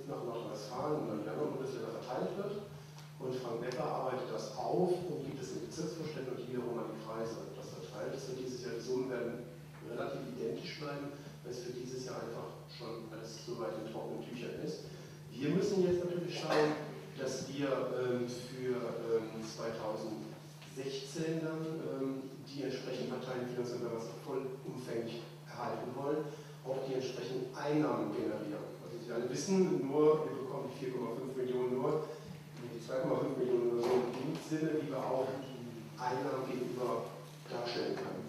nach Nordrhein-Westfalen und dann wieder in Bundesländer verteilt wird. Und Frank Becker arbeitet das auf und gibt es in Bezirksvorständen und wiederum an die Kreise. Das verteilt ist für dieses Jahr. Die Summen werden relativ identisch bleiben, weil es für dieses Jahr einfach schon alles soweit in trockenen Tüchern ist. Wir müssen jetzt natürlich schauen, dass wir für 2016 dann die entsprechenden Parteienfinanzierung, wenn wir es vollumfänglich erhalten wollen, auch die entsprechenden Einnahmen generieren. Also Sie alle wissen, wir bekommen die 4,5 Millionen nur, die 2,5 Millionen oder so in dem Sinne, wie wir auch die Einnahmen gegenüber darstellen können.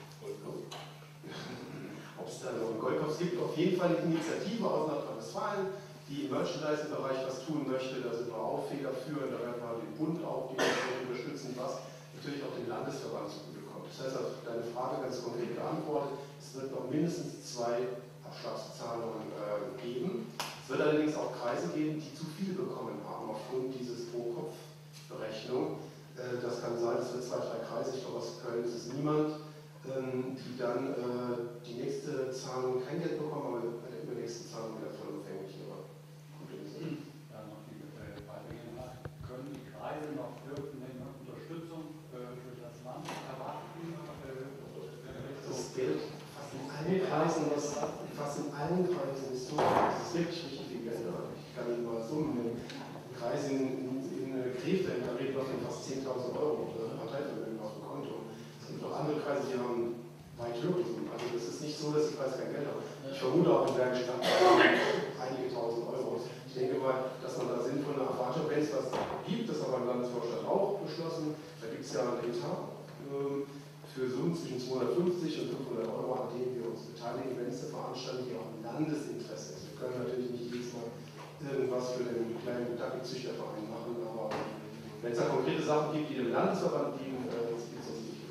Ob es da noch einen Goldkopf gibt, auf jeden Fall eine Initiative aus Nordrhein-Westfalen, die im Merchandising-Bereich was tun möchte. Da sind wir auch federführend, da werden wir den Bund auch unterstützen, was natürlich auch den Landesverband zugutekommt. Das heißt, auf deine Frage ganz konkret beantwortet, es wird noch mindestens 2 Abschlagszahlungen geben. Es wird allerdings auch Kreise geben, die zu viel bekommen haben aufgrund dieses Pro-Kopf-Berechnung. Das kann sein, es wird 2, 3 Kreise, ich glaube aus Köln ist es niemand, die dann die nächste Zahlung kein Geld bekommen, aber bei der übernächsten Zahlung wieder vollumfänglich ihre Probleme sind. Ja, noch die Beiträge nach. Können die Kreise noch irgendeine Unterstützung durch das Land erwarten? Das Geld fast in allen Kreisen ist so, das ist wirklich richtig viel Geld. Ich kann Ihnen mal Summen nennen. Kreise in Krefeld, da reden wir von fast 10.000 € Parteivermögen auf dem Konto. Es gibt auch andere Kreise, die haben weit höhere Summen. Also das ist nicht so, dass die Kreise kein Geld haben. Ich vermute auch im Bergischen Land einige tausend Euro. Ich denke mal, dass man da sinnvolle Erwartung, wenn es was gibt, das haben wir im Landesvorstand auch beschlossen, da gibt es ja einen Etat für Summen zwischen 250 und 500 €, an denen wir uns beteiligen, wenn es eine Veranstaltung, die auch im Landesinteresse ist. Wir können natürlich nicht jedes Mal irgendwas für den kleinen Dackelzüchterverein machen, aber wenn es da konkrete Sachen gibt, die dem Landesverband dienen, das gibt es uns nicht.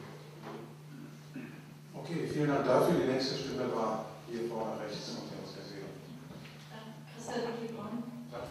Okay, vielen Dank dafür. Die nächste Stimme war hier vorne rechts, und Sie haben es gesehen. Christa Liebron.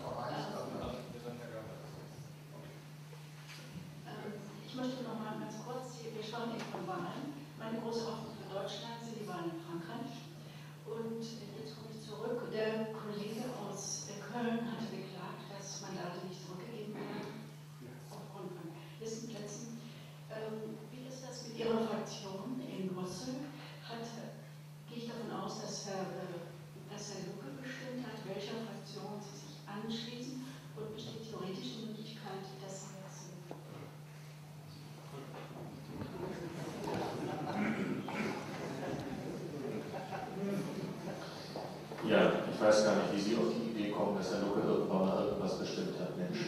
Ich möchte noch mal ganz kurz, wir schauen eben von Wahlen. Meine große Hoffnung für Deutschland sind die Wahlen in Frankreich. Und jetzt komme ich zurück. Der Kollege aus Köln hatte beklagt, dass Mandate nicht zurückgegeben werden, aufgrund von Listenplätzen. Wie ist das mit Ihrer Fraktion in Brüssel? Gehe ich davon aus, dass Herr Lucke bestimmt hat, welcher Fraktion Sie sich anschließen, und besteht theoretisch die Möglichkeit, dass Sie wechseln? Ja, ich weiß gar nicht, wie Sie auf die Idee kommen, dass Herr Lucke irgendwann mal irgendwas bestimmt hat, Mensch.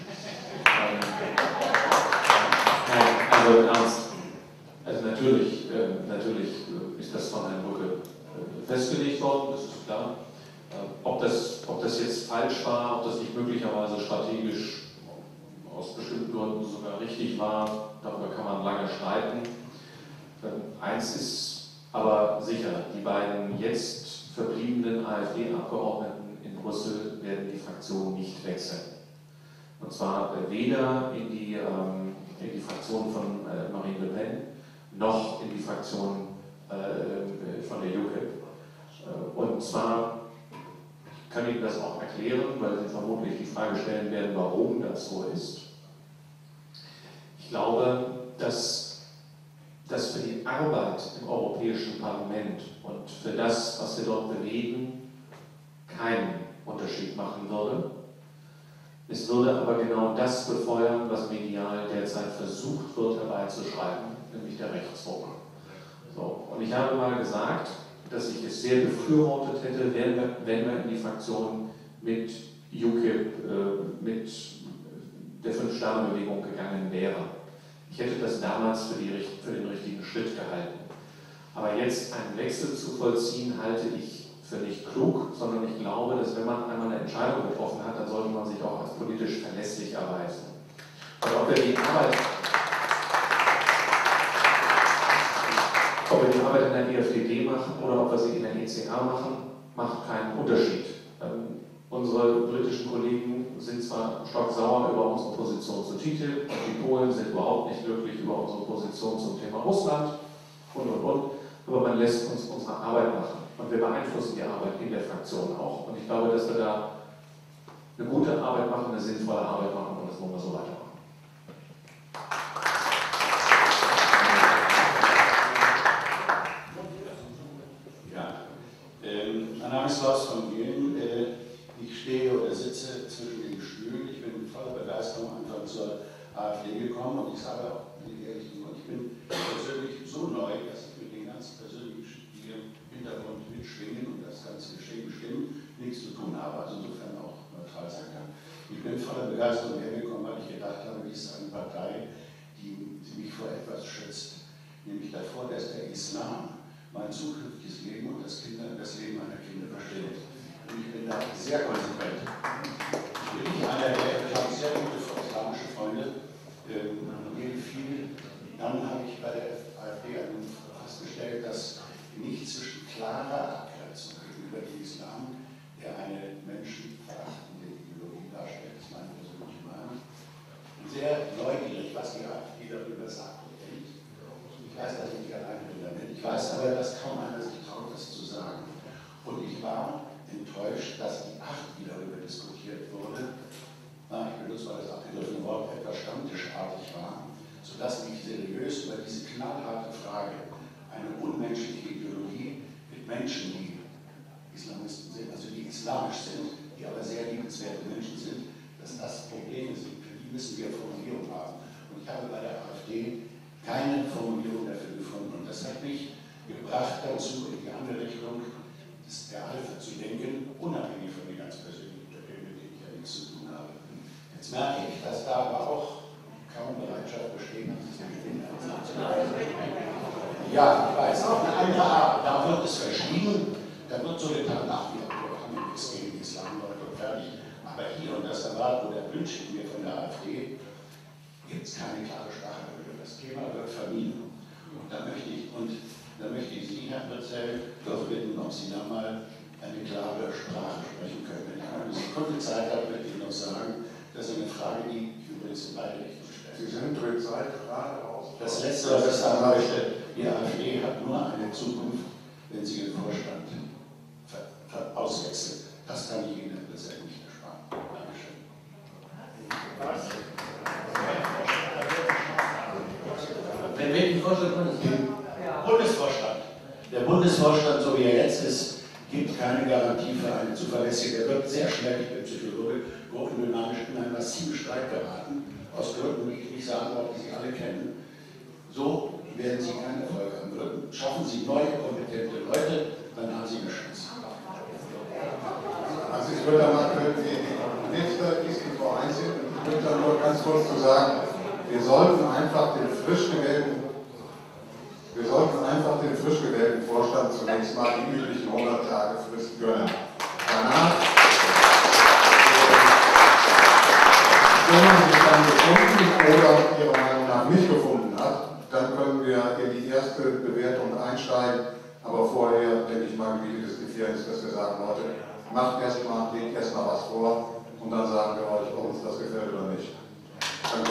Also im Ernst. Also natürlich ist das von Herrn Lucke festgelegt worden, das ist klar. Ob das jetzt falsch war, ob das nicht möglicherweise strategisch aus bestimmten Gründen sogar richtig war, darüber kann man lange streiten. Eins ist aber sicher, die beiden jetzt verbliebenen AfD-Abgeordneten in Brüssel werden die Fraktion nicht wechseln. Und zwar weder in die Fraktion von Marine Le Pen noch in die Fraktion von der UKIP. Und zwar, ich kann Ihnen das auch erklären, weil Sie vermutlich die Frage stellen werden, warum das so ist. Ich glaube, dass das für die Arbeit im Europäischen Parlament und für das, was wir dort bewegen, keinen Unterschied machen würde. Es würde aber genau das befeuern, was medial derzeit versucht wird herbeizuschreiben, nämlich der Rechtsruck. So, und ich habe mal gesagt, dass ich es sehr befürwortet hätte, wenn wir in die Fraktion mit UKIP, mit der Fünf-Sterne-Bewegung gegangen wären. Ich hätte das damals für den richtigen Schritt gehalten. Aber jetzt einen Wechsel zu vollziehen, halte ich für nicht klug, sondern ich glaube, dass wenn man einmal eine Entscheidung getroffen hat, dann sollte man sich auch als politisch verlässlich erweisen. Und ob wir die Arbeit in der EFDD machen oder ob wir sie in der ECA machen, macht keinen Unterschied. Unsere britischen Kollegen sind zwar stocksauer über unsere Position zu TTIP, und die Polen sind überhaupt nicht glücklich über unsere Position zum Thema Russland und, aber man lässt uns unsere Arbeit machen und wir beeinflussen die Arbeit in der Fraktion auch. Und ich glaube, dass wir da eine gute Arbeit machen, eine sinnvolle Arbeit machen und das wollen wir so weitermachen. Mein Name ist Klaus von Gehlen. Ich stehe oder sitze zwischen den Stühlen. Ich bin voller Begeisterung am Anfang zur AfD gekommen und ich sage auch ehrlich, ich bin persönlich so neu, dass ich mit den ganzen persönlichen, die im Hintergrund mitschwingen und das ganze Geschehen bestimmen, nichts zu tun habe, also insofern auch neutral sein kann. Ich bin voller Begeisterung hergekommen, weil ich gedacht habe, dies ist eine Partei, die mich vor etwas schützt, nämlich davor, dass der Islam mein zukünftiges Leben und das Leben meiner Kinder versteht. Und ich bin da sehr konsequent. Ich bin nicht einer, ich habe sehr gute islamische Freunde, mir gefiel. Dann habe ich bei der AfD festgestellt, dass nicht zwischen klarer Abgrenzung gegenüber dem Islam, der eine menschenverachtende Ideologie darstellt, das ist meine persönliche Meinung, sehr neugierig, was die AfD darüber sagt und denkt. Ich weiß, dass ich nicht allein bin damit. Ich weiß aber, dass kaum einer sich traut, das zu sagen. Und ich war enttäuscht, dass die 8, die darüber diskutiert wurde, ich benutze mal das abgegriffene Wort, etwas stammtischartig war, sodass ich seriös über diese knallharte Frage, eine unmenschliche Ideologie mit Menschen, die Islamisten sind, also die islamisch sind, die aber sehr liebenswerte Menschen sind, dass das Probleme sind, für die müssen wir Formulierung haben. Und ich habe bei der AfD keine Formulierung dafür gefunden. Und das hat mich gebracht dazu, in die andere Richtung der Alpha zu denken, unabhängig von den ganz persönlichen Problemen, mit denen ich ja nichts zu tun habe. Jetzt merke ich, dass da aber auch kaum Bereitschaft besteht, ja, ich weiß, auf eine andere Art. Da wird es verschwiegen, da wird so getan, ach, wir haben nichts gegen die Islamleute und fertig. Aber hier, und das erwartet oder wünsche ich mir von der AfD, gibt es keine klare Sprache darüber. Das Thema wird vermieden. Und da möchte ich Sie, Herr Präsident, doch bitten, ob Sie da mal eine klare Sprache sprechen können. Wenn ich eine kurze Zeit habe, möchte ich noch sagen, das ist eine Frage, die ich übrigens in beide Richtungen stelle. Sie sind durch Zeit gerade raus. Das Letzte, was ich sagen möchte, die AfD hat nur eine Zukunft, wenn sie den Vorstand auswechselt. Das kann ich Ihnen, Herr Präsident, nicht ersparen. Dankeschön. Wenn welchen Vorschlag man das gibt? Bundesvorstand. Der Bundesvorstand, so wie er jetzt ist, gibt keine Garantie für eine zuverlässige. Er wird sehr schnell, ich bin Psychologe, gruppendynamisch in einen massiven Streit geraten, aus Gründen, die ich nicht sagen darf, die Sie alle kennen. So werden Sie keinen Erfolg haben. Schaffen Sie neue, kompetente Leute, dann haben Sie eine Chance. Also ich würde da mal, die nächste ist die Frau Einzig, und ich würde da nur ganz kurz zu sagen, wir sollten einfach den frisch gewählten Vorstand zunächst mal die üblichen 100 Tage Frist gönnen. Danach, wenn man sich dann gefunden oder Ihrer Meinung nach nicht gefunden hat, dann können wir in die erste Bewertung einsteigen. Aber vorher, denke ich mal, gebietet es die Fairness, dass wir sagen, Leute, legt erstmal was vor und dann sagen wir euch, ob uns das gefällt oder nicht. Danke.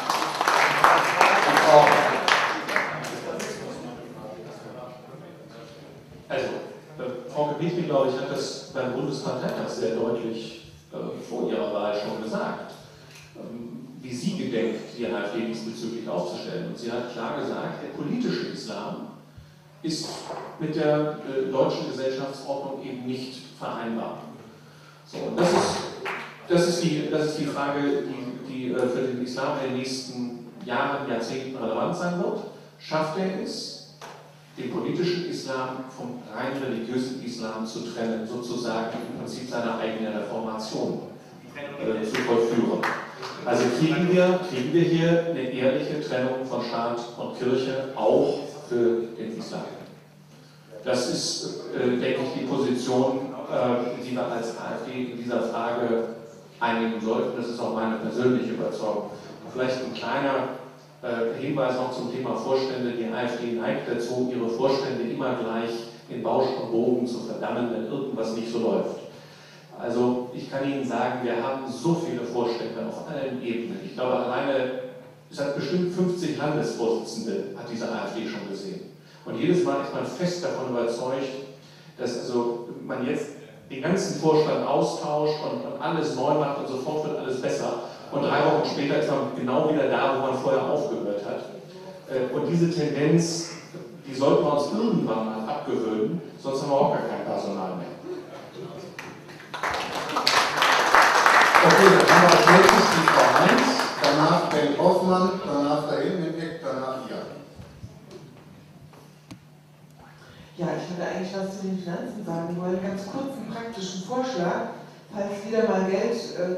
Also, Frau Gebetli, glaube ich, hat das beim Bundesparteitag sehr deutlich vor ihrer Wahl schon gesagt, wie sie gedenkt, die AfD diesbezüglich aufzustellen. Und sie hat klar gesagt, der politische Islam ist mit der deutschen Gesellschaftsordnung eben nicht vereinbar. So, und das ist die Frage, die für den Islam in den nächsten Jahren, Jahrzehnten relevant sein wird. Schafft er es, den politischen Islam vom rein religiösen Islam zu trennen, sozusagen im Prinzip seiner eigenen Reformation zu vollführen? Also kriegen wir hier eine ehrliche Trennung von Staat und Kirche auch für den Islam? Das ist, denke ich, die Position, die wir als AfD in dieser Frage einnehmen sollten. Das ist auch meine persönliche Überzeugung. Vielleicht ein kleiner Hinweis noch zum Thema Vorstände. Die AfD neigt dazu, ihre Vorstände immer gleich in Bausch und Bogen zu verdammen, wenn irgendwas nicht so läuft. Also ich kann Ihnen sagen, wir haben so viele Vorstände auf allen Ebenen. Ich glaube, alleine, es hat bestimmt 50 Landesvorsitzende, hat diese AfD schon gesehen. Und jedes Mal ist man fest davon überzeugt, dass also man jetzt den ganzen Vorstand austauscht und alles neu macht und sofort wird alles besser. Und 3 Wochen später ist man genau wieder da, wo man vorher aufgehört hat. Und diese Tendenz, die sollten wir uns irgendwann mal abgewöhnen, sonst haben wir auch gar kein Personal mehr. Okay, dann haben wir als nächstes die Frau Heinz, danach Ben Hoffmann, danach da hinten im Eck, danach ihr. Ja, ich würde eigentlich was zu den Finanzen sagen wollen. Ganz kurz einen praktischen Vorschlag, falls wieder mal Geld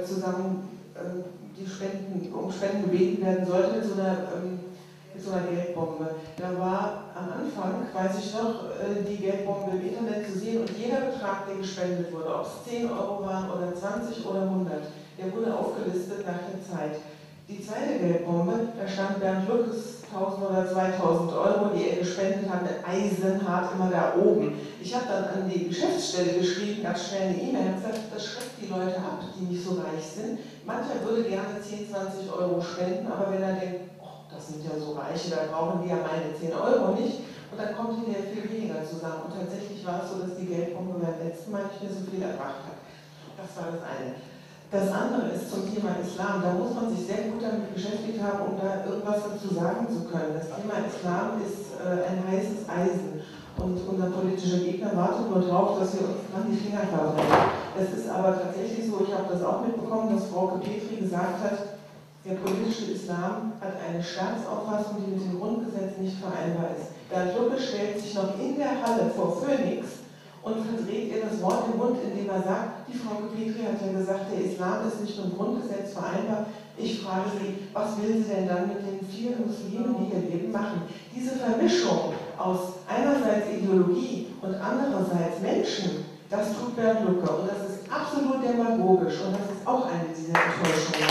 um Spenden gebeten werden sollte mit so einer Geldbombe. Da war am Anfang, weiß ich noch, die Geldbombe im Internet zu sehen und jeder Betrag, der gespendet wurde, ob es 10 Euro waren oder 20 oder 100, der wurde aufgelistet nach der Zeit. Die zweite Geldbombe, da stand Bernd Luckes 1000 oder 2000 Euro, die er gespendet hat, eisenhart immer da oben. Ich habe dann an die Geschäftsstelle geschrieben, ganz schnell eine E-Mail, und gesagt, das schreckt die Leute ab, die nicht so reich sind. Mancher würde gerne 10, 20 Euro spenden, aber wenn er denkt, oh, das sind ja so Reiche, da brauchen die ja meine 10 Euro nicht, und dann kommt hinterher viel weniger zusammen. Und tatsächlich war es so, dass die Geldbombe beim letzten Mal nicht mehr so viel erbracht hat. Das war das eine. Das andere ist zum Thema Islam. Da muss man sich sehr gut damit beschäftigt haben, um da irgendwas dazu sagen zu können. Das Thema Islam ist ein heißes Eisen. Und unser politischer Gegner wartet nur darauf, dass wir uns nach die Finger verbrennen. Es ist aber tatsächlich so, ich habe das auch mitbekommen, dass Frau Petri gesagt hat, der politische Islam hat eine Staatsauffassung, die mit dem Grundgesetz nicht vereinbar ist. Bernd Lucke stellt sich noch in der Halle vor Phoenix und verdreht ihr das Wort im Mund, indem er sagt, die Frau Petri hat ja gesagt, der Islam ist nicht mit dem Grundgesetz vereinbar. Ich frage Sie, was will sie denn dann mit den vielen Muslimen, die ihr Leben machen? Diese Vermischung aus einerseits Ideologie und andererseits Menschen, das tut Bernd Lucke und das ist absolut demagogisch und das ist auch eine dieser Enttäuschungen.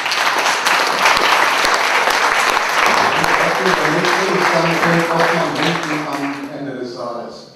Der nächste ist dann Ben Hoffmann hinten am Ende des Saales.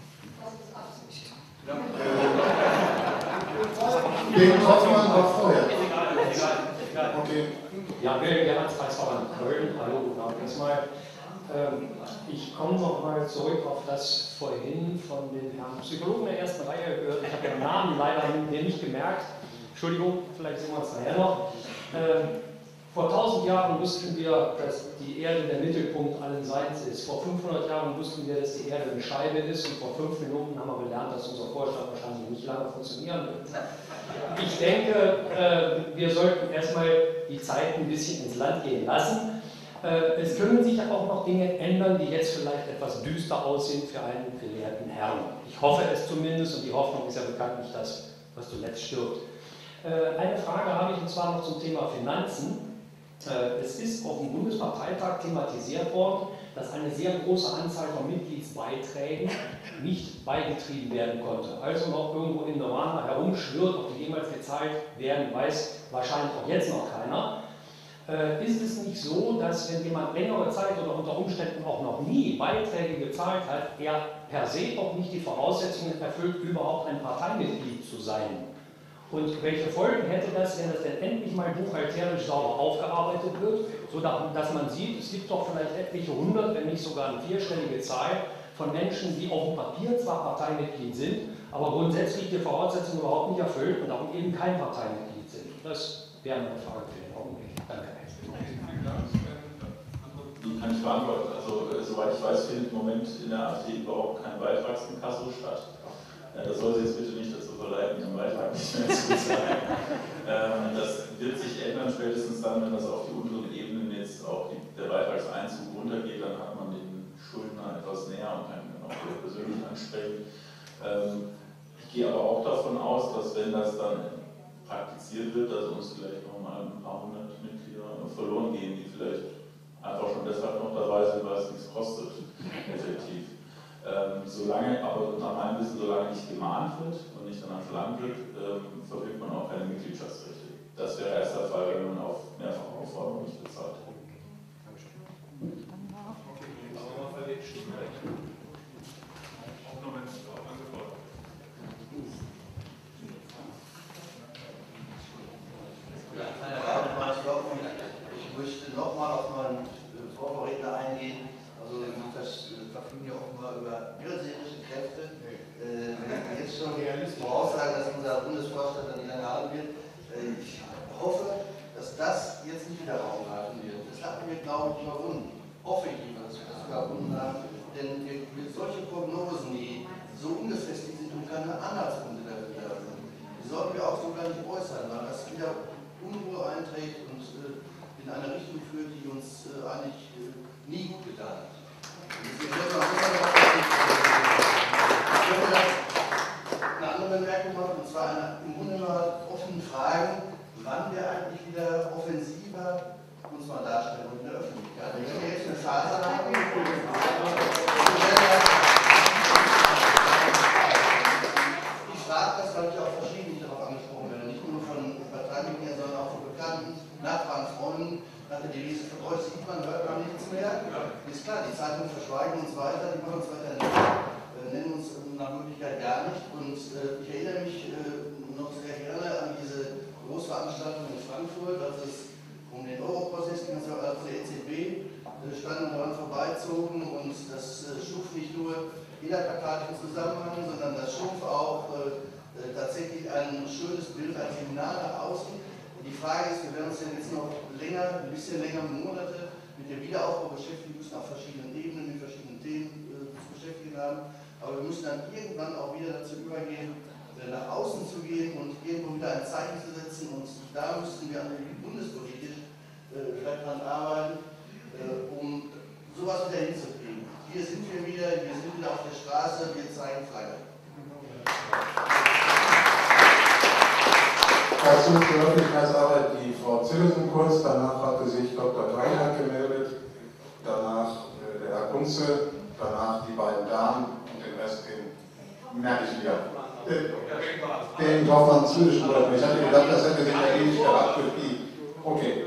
Ben Hoffmann war vorher. Okay. Ja, Gehaltspreisverband Köln, hallo, guten Abend erstmal. Ich komme noch mal zurück auf das vorhin von den Herrn Psychologen der ersten Reihe gehört. Ich habe den Namen leider mir nicht gemerkt. Entschuldigung, vielleicht sehen wir uns nachher noch. Vor 1000 Jahren wussten wir, dass die Erde der Mittelpunkt allen Seins ist. Vor 500 Jahren wussten wir, dass die Erde eine Scheibe ist. Und vor 5 Minuten haben wir gelernt, dass unser Vorstand wahrscheinlich nicht lange funktionieren wird. Ich denke, wir sollten erstmal die Zeit ein bisschen ins Land gehen lassen. Es können sich auch noch Dinge ändern, die jetzt vielleicht etwas düster aussehen für einen gelehrten Herrn. Ich hoffe es zumindest, und die Hoffnung ist ja bekanntlich das, was zuletzt stirbt. Eine Frage habe ich, und zwar noch zum Thema Finanzen. Es ist auf dem Bundesparteitag thematisiert worden, dass eine sehr große Anzahl von Mitgliedsbeiträgen nicht beigetrieben werden konnte. Also noch irgendwo in Nirvana herumschwirrt, ob die jemals gezahlt werden, weiß wahrscheinlich auch jetzt noch keiner. Ist es nicht so, dass wenn jemand längere Zeit oder unter Umständen auch noch nie Beiträge gezahlt hat, er per se auch nicht die Voraussetzungen erfüllt, überhaupt ein Parteimitglied zu sein? Und welche Folgen hätte das, wenn das denn endlich mal buchhalterisch sauber aufgearbeitet wird, sodass man sieht, es gibt doch vielleicht etliche 100, wenn nicht sogar eine 4-stellige Zahl von Menschen, die auf dem Papier zwar Parteimitglied sind, aber grundsätzlich die Voraussetzungen überhaupt nicht erfüllt und darum eben kein Parteimitglied sind. Das wäre meine Frage für den Augenblick. Danke. Die kann ich beantworten. Also, soweit ich weiß, findet im Moment in der AfD überhaupt kein Beitragsinkasso statt. Das soll Sie jetzt bitte nicht dazu verleiten, Ihren Beitrag nicht mehr zu bezahlen. Das wird sich ändern, spätestens dann, wenn das auf die unteren Ebenen jetzt auch der Beitragseinzug runtergeht, dann hat man den Schuldner etwas näher und kann ihn dann auch wieder persönlich ansprechen. Ich gehe aber auch davon aus, dass wenn das dann praktiziert wird, dass uns vielleicht nochmal ein paar 100 Mitglieder verloren gehen, die vielleicht einfach schon deshalb noch dabei sind, weil es nichts kostet, effektiv. Solange, aber nach meinem Wissen, solange nicht gemahnt wird und nicht danach verlangt wird, verfügt man auch keine Mitgliedschaftsrechte. Das wäre erst der Fall, wenn man auf mehrfache Aufforderung nicht bezahlt. Ich möchte nochmal auf meinen Vorredner eingehen. Also das verfügen ja offenbar über militärische Kräfte. Wenn ich jetzt schon voraussagen, dass unser Bundesvorstand dann nicht lange haben wird. Ich hoffe, dass das jetzt nicht wieder Raum greifen wird. Das hatten wir, glaube ich, überwunden. Hoffe ich, dass wir das überwunden haben. Denn mit solchen Prognosen, die so ungefestigt sind und keine Anhaltspunkte dafür sind, die sollten wir auch so gar nicht äußern, weil das wieder Unruhe einträgt und in eine Richtung führt, die uns eigentlich nie gut getan hat. Ich möchte eine andere Bemerkung machen, und zwar im Grunde mal offenen Fragen, wann wir eigentlich wieder offensiver uns mal darstellen und in der Öffentlichkeit. Wenn wir jetzt eine Phase haben, ich frage das, weil ich auch verschiedentlich darauf angesprochen werde, nicht nur von Parteimitgliedern, sondern auch von Bekannten, Nachbarn, Freunden, nach der Devise von euch sieht man, hört man nichts mehr. Ist klar, die Zeitungen verschweigen uns weiter, die machen uns weiter nicht, nennen uns nach Möglichkeit gar nicht. Und ich erinnere mich noch sehr gerne an diese Großveranstaltung in Frankfurt, als es um den Euro-Prozess ging, als der EZB standen und daran vorbeizogen, und das schuf nicht nur innerparteilichen Zusammenhang, sondern das schuf auch tatsächlich ein schönes Bild, ein Seminar nach außen. Die Frage ist, wir werden uns ja jetzt noch länger, ein bisschen länger, Monate mit dem Wiederaufbau beschäftigen müssen, auf verschiedenen Ebenen, mit verschiedenen Themen zu beschäftigen haben. Aber wir müssen dann irgendwann auch wieder dazu übergehen, nach außen zu gehen und irgendwo wieder ein Zeichen zu setzen. Und da müssten wir bundespolitisch vielleicht daran arbeiten, um sowas wieder hinzukriegen. Hier sind wir wieder auf der Straße, wir zeigen Flagge. Dazu zur Öffentlichkeitsarbeit die Frau Zillessen kurz, danach hatte sich Dr. Dreier gemeldet, danach der Herr Kunze, danach die beiden Damen und den Rest, den merke ich wieder. Den Hoffmann zwischendurch. Ich hatte gedacht, das hätte sich erledigt gehabt durch die. Okay.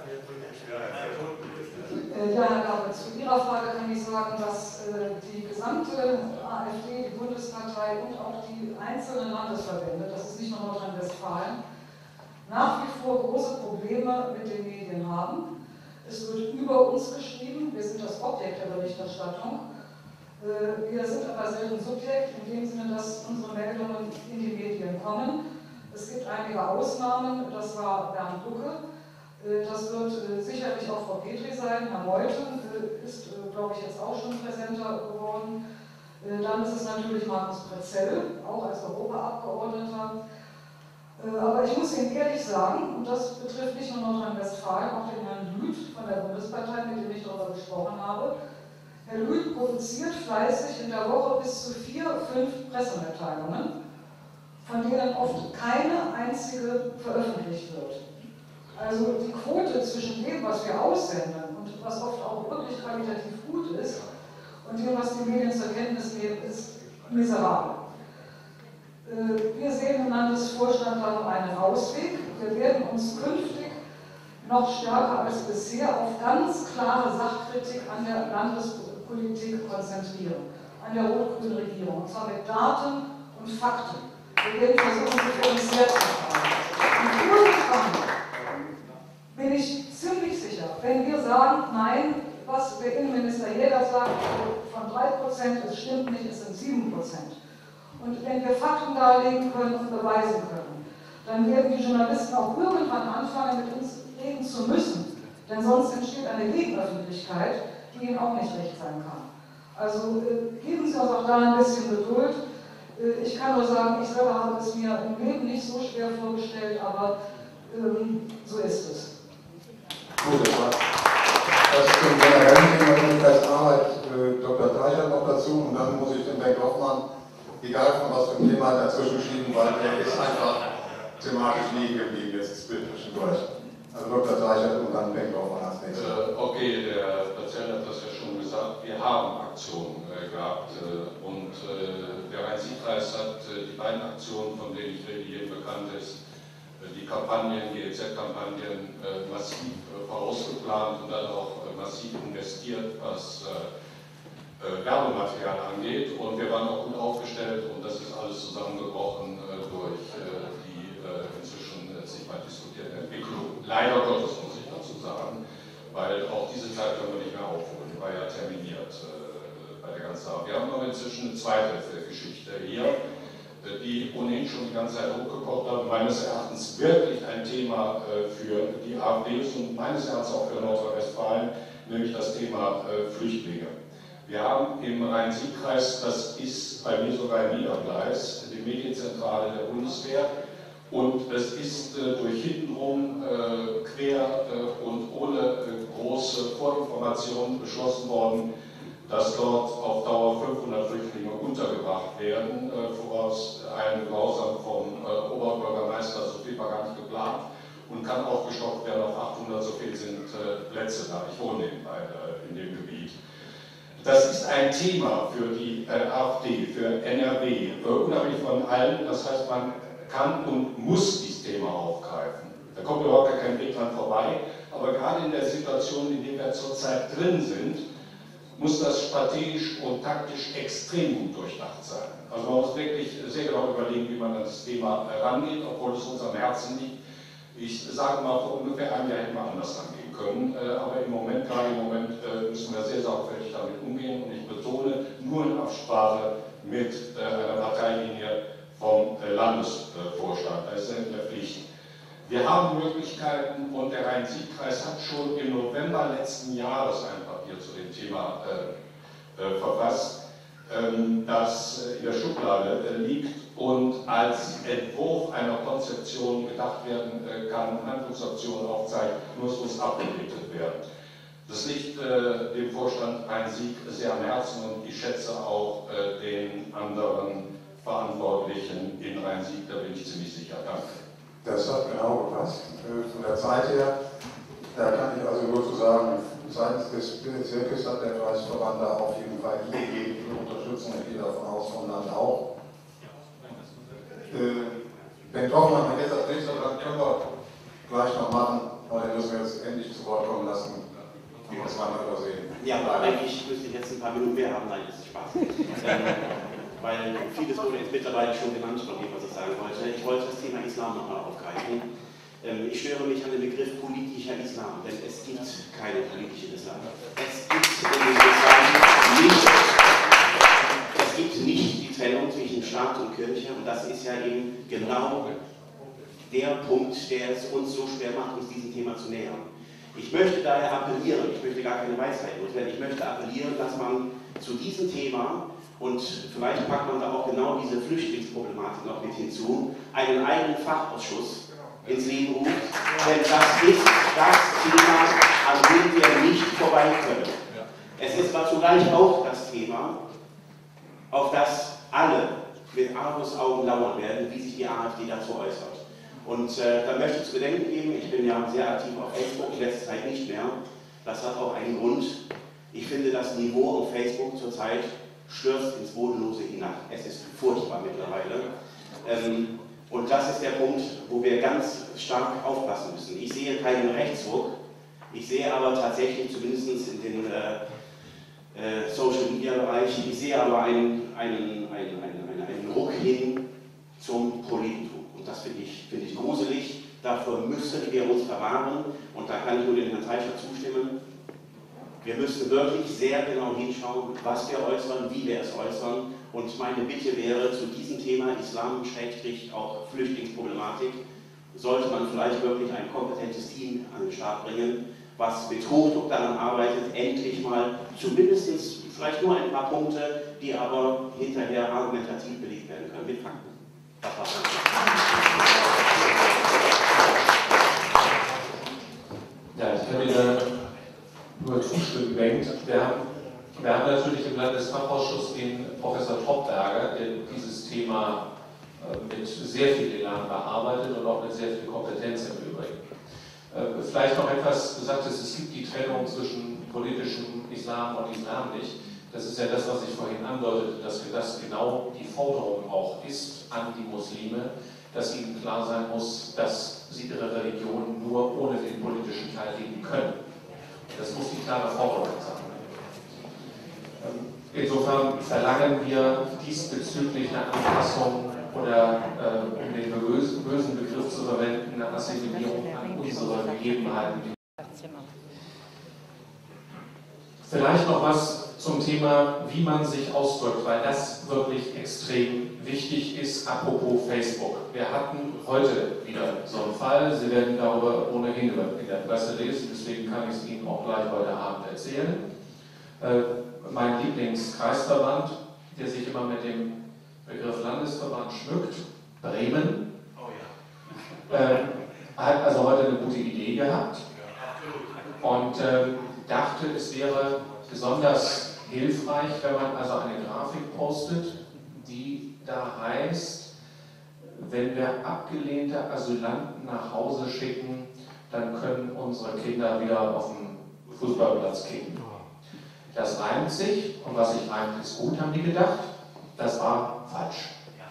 Ja, Herr Gabe, zu Ihrer Frage kann ich sagen, dass die gesamte AfD, die Bundespartei und auch die einzelnen Landesverbände, das ist nicht nur Nordrhein-Westfalen, nach wie vor große Probleme mit den Medien haben. Es wird über uns geschrieben, wir sind das Objekt der Berichterstattung. Wir sind aber selten Subjekt, in dem Sinne, dass unsere Meldungen in die Medien kommen. Es gibt einige Ausnahmen, das war Bernd Lucke. Das wird sicherlich auch Frau Petri sein. Herr Meuthen ist, glaube ich, jetzt auch schon präsenter geworden. Dann ist es natürlich Markus Pretzell, auch als Europaabgeordneter. Aber ich muss Ihnen ehrlich sagen, und das betrifft nicht nur Nordrhein-Westfalen, auch den Herrn Lüth von der Bundespartei, mit dem ich darüber gesprochen habe. Herr Lüth produziert fleißig in der Woche bis zu 4, 5 Pressemitteilungen, von denen oft keine einzige veröffentlicht wird. Also die Quote zwischen dem, was wir aussenden und was oft auch wirklich qualitativ gut ist, und dem, was die Medien zur Kenntnis nehmen, ist miserabel. Wir sehen im Landesvorstand da noch einen Ausweg. Wir werden uns künftig noch stärker als bisher auf ganz klare Sachkritik an der Landespolitik konzentrieren, an der rot-grünen Regierung, und zwar mit Daten und Fakten. Wir werden versuchen, sie für uns selbst zu fragen. Und irgendwann bin ich ziemlich sicher, wenn wir sagen, nein, was der Innenminister Jäger sagt, von 3%, es stimmt nicht, es sind 7%. Und wenn wir Fakten darlegen können und beweisen können, dann werden die Journalisten auch irgendwann anfangen, mit uns reden zu müssen. Denn sonst entsteht eine Gegenöffentlichkeit, die ihnen auch nicht recht sein kann. Also geben Sie uns auch da ein bisschen Geduld. Ich kann nur sagen, ich selber habe es mir im Leben nicht so schwer vorgestellt, aber so ist es. Gut, das war das zum generellen Thema Öffentlichkeitsarbeit, Dr. Dreier noch dazu, und dann muss ich den Bengt Hoffmann, egal von was für ein Thema, dazwischen schieben, weil der ist einfach thematisch liegen geblieben jetzt zwischendurch. Also Dr. Dreier und dann Bengt Hoffmann als nächstes. Okay, der Patient hat das ja schon gesagt, wir haben Aktionen gehabt und der Rhein-Sieg-Kreis hat die beiden Aktionen, von denen ich rede, jedem bekannt ist, die Kampagnen, die EZ-Kampagnen massiv vorausgeplant und dann auch massiv investiert, was Werbematerial angeht. Und wir waren auch gut aufgestellt, und das ist alles zusammengebrochen durch die inzwischen sich mal diskutierte Entwicklung. Leider Gottes, muss ich dazu sagen, weil auch diese Zeit können wir nicht mehr aufholen. Die war ja terminiert bei der ganzen Arbeit. Wir haben aber inzwischen eine zweite Geschichte hier. die ohnehin schon die ganze Zeit hochgekocht haben, meines Erachtens wirklich ein Thema für die AfD ist und meines Erachtens auch für Nordrhein-Westfalen, nämlich das Thema Flüchtlinge. Wir haben im Rhein-Sieg-Kreis, das ist bei mir sogar im Niedergleis, die Medienzentrale der Bundeswehr. Und es ist durch hintenrum, quer und ohne große Vorinformationen beschlossen worden, dass dort auf Dauer 500 Flüchtlinge untergebracht werden, voraus ein Gehorsam vom Oberbürgermeister, so viel war gar nicht geplant und kann aufgestockt werden auf 800, so viel sind Plätze da. Ich wohne in dem Gebiet. Das ist ein Thema für die AfD, für NRW, unabhängig von allen. Das heißt, man kann und muss dieses Thema aufgreifen. Da kommt überhaupt gar kein Weg dran vorbei. Aber gerade in der Situation, in der wir zurzeit drin sind, muss das strategisch und taktisch extrem gut durchdacht sein. Also man muss wirklich sehr genau überlegen, wie man an das Thema herangeht, obwohl es uns am Herzen liegt. Ich sage mal, vor ungefähr einem Jahr hätten wir anders rangehen können, aber im Moment, gerade im Moment, müssen wir sehr sorgfältig damit umgehen und ich betone, nur in Absprache mit einer Parteilinie vom Landesvorstand. Das ist eine Pflicht. Wir haben Möglichkeiten und der Rhein-Sieg-Kreis hat schon im November letzten Jahres ein Papier zu dem Thema verfasst, das in der Schublade liegt und als Entwurf einer Konzeption gedacht werden kann, Handlungsoptionen aufzeigt, nur es muss abgewickelt werden. Das liegt dem Vorstand Rhein-Sieg sehr am Herzen und ich schätze auch den anderen Verantwortlichen in Rhein-Sieg, da bin ich ziemlich sicher. Danke. Das hat genau gepasst. Von der Zeit her, da kann ich also nur zu sagen, seitens des Bezirkes hat der Kreisverband da auf jeden Fall die gegeben, die Unterstützung, ich gehe davon aus, vom Land auch. Wenn Hoffmann jetzt als nächster dran, können wir gleich noch machen, aber dann müssen wir jetzt endlich zu Wort kommen lassen, wie wir es mal übersehen. Ja, aber eigentlich müsste ich jetzt ein paar Minuten mehr haben, nein, das ist Spaß. Weil vieles wurde jetzt mittlerweile schon genannt von dem, was ich sagen wollte. Ich wollte das Thema Islam nochmal aufgreifen. Ich störe mich an den Begriff politischer Islam, denn es gibt keinen politischen Islam. Es gibt in dem Islam nicht die Trennung zwischen Staat und Kirche und das ist ja eben genau der Punkt, der es uns so schwer macht, uns diesem Thema zu nähern. Ich möchte daher appellieren, ich möchte gar keine Weisheit loswerden, ich möchte appellieren, dass man zu diesem Thema, und vielleicht packt man da auch genau diese Flüchtlingsproblematik noch mit hinzu, einen eigenen Fachausschuss ins Leben ruft, denn das ist das Thema, an dem wir nicht vorbei können. Es ist aber zugleich auch das Thema, auf das alle mit Argusaugen lauern werden, wie sich die AfD dazu äußert. Und da möchte ich zu bedenken geben, ich bin ja sehr aktiv auf Facebook, in letzter Zeit nicht mehr. Das hat auch einen Grund. Ich finde, das Niveau auf Facebook zurzeit stürzt ins Bodenlose hinab. Es ist furchtbar mittlerweile. Und das ist der Punkt, wo wir ganz stark aufpassen müssen. Ich sehe keinen Rechtsruck, ich sehe aber tatsächlich, zumindest in den Social-Media-Bereich, ich sehe aber einen Ruck hin zum Politikum. Und das finde ich gruselig. Davor müssen wir uns verwahren. Und da kann ich nur dem Herrn Teicher zustimmen. Wir müssen wirklich sehr genau hinschauen, was wir äußern, wie wir es äußern. Und meine Bitte wäre, zu diesem Thema Islam, auch Flüchtlingsproblematik, sollte man vielleicht wirklich ein kompetentes Team an den Start bringen, was mit Hochdruck daran arbeitet, endlich mal zumindest vielleicht nur ein paar Punkte, die aber hinterher argumentativ belegt werden können, mit Fakten. Das war's. Ja, ich kann Ihnen nur zustimmen, Bengt. Wir haben natürlich im Landesfachausschuss den Professor Troppberger, der dieses Thema mit sehr viel Elan bearbeitet und auch mit sehr viel Kompetenz im Übrigen. Vielleicht noch etwas gesagt, es gibt die Trennung zwischen politischem Islam und Islam nicht. Das ist ja das, was ich vorhin andeutete, dass das genau die Forderung auch ist an die Muslime, dass ihnen klar sein muss, dass sie ihre Religion nur ohne den politischen Teil leben können. Das muss die klare Forderung sein. Insofern verlangen wir diesbezüglich eine Anpassung oder, um den bösen Begriff zu verwenden, eine Assimilierung an unsere Gegebenheiten. Vielleicht noch was zum Thema, wie man sich ausdrückt, weil das wirklich extrem wichtig ist, apropos Facebook. Wir hatten heute wieder so einen Fall, Sie werden darüber ohnehin in der Presse lesen, deswegen kann ich es Ihnen auch gleich heute Abend erzählen. Mein Lieblingskreisverband, der sich immer mit dem Begriff Landesverband schmückt, Bremen, hat also heute eine gute Idee gehabt und dachte, es wäre besonders hilfreich, wenn man also eine Grafik postet, die da heißt, wenn wir abgelehnte Asylanten nach Hause schicken, dann können unsere Kinder wieder auf dem Fußballplatz kicken. Das reimt sich, und was sich reimt, ist gut, haben die gedacht. Das war falsch.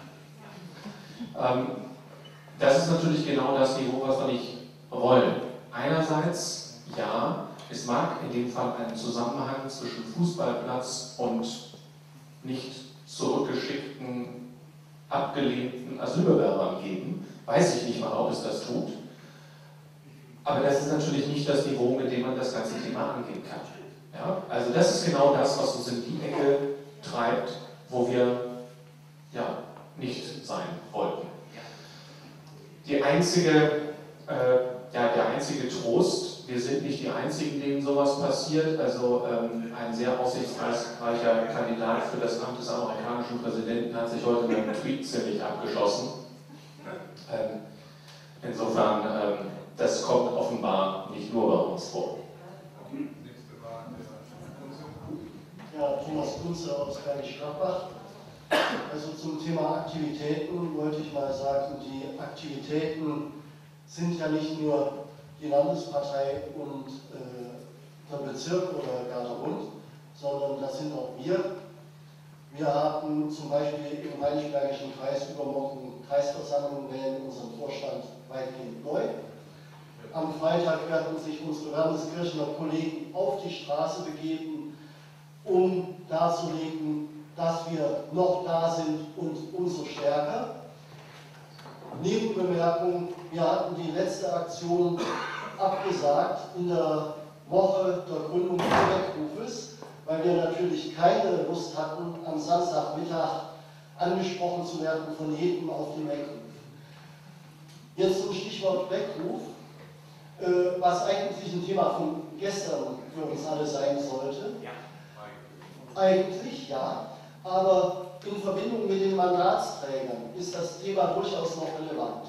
Das ist natürlich genau das Niveau, was wir nicht wollen. Einerseits, ja, es mag in dem Fall einen Zusammenhang zwischen Fußballplatz und nicht zurückgeschickten, abgelehnten Asylbewerbern geben. Weiß ich nicht mal, ob es das tut. Aber das ist natürlich nicht das Niveau, mit dem man das ganze Thema angehen kann. Ja? Also das ist genau das, was uns in die Ecke treibt, wo wir ja, nicht sein wollten. Der einzige Trost, wir sind nicht die Einzigen, denen sowas passiert. Also ein sehr aussichtsreicher Kandidat für das Amt des amerikanischen Präsidenten hat sich heute mit einem Tweet ziemlich abgeschossen. Insofern, das kommt offenbar nicht nur bei uns vor. Ja, Thomas Kunze aus Bergisch-Gladbach. Also zum Thema Aktivitäten wollte ich mal sagen, die Aktivitäten sind ja nicht nur die Landespartei und der Bezirk oder gar der Bund, sondern das sind auch wir. Wir haben zum Beispiel im Rheinisch-Bergischen Kreis übermorgen Kreisversammlung, wählen unseren Vorstand weitgehend neu. Am Freitag werden sich unsere Landeskirchener Kollegen auf die Straße begeben, um darzulegen, dass wir noch da sind und umso stärker. Nebenbemerkung, wir hatten die letzte Aktion abgesagt in der Woche der Gründung des Weckrufes, weil wir natürlich keine Lust hatten, am Samstagmittag angesprochen zu werden von jedem auf den Weckruf. Jetzt zum Stichwort Weckruf, was eigentlich ein Thema von gestern für uns alle sein sollte. Eigentlich ja, aber in Verbindung mit den Mandatsträgern ist das Thema durchaus noch relevant.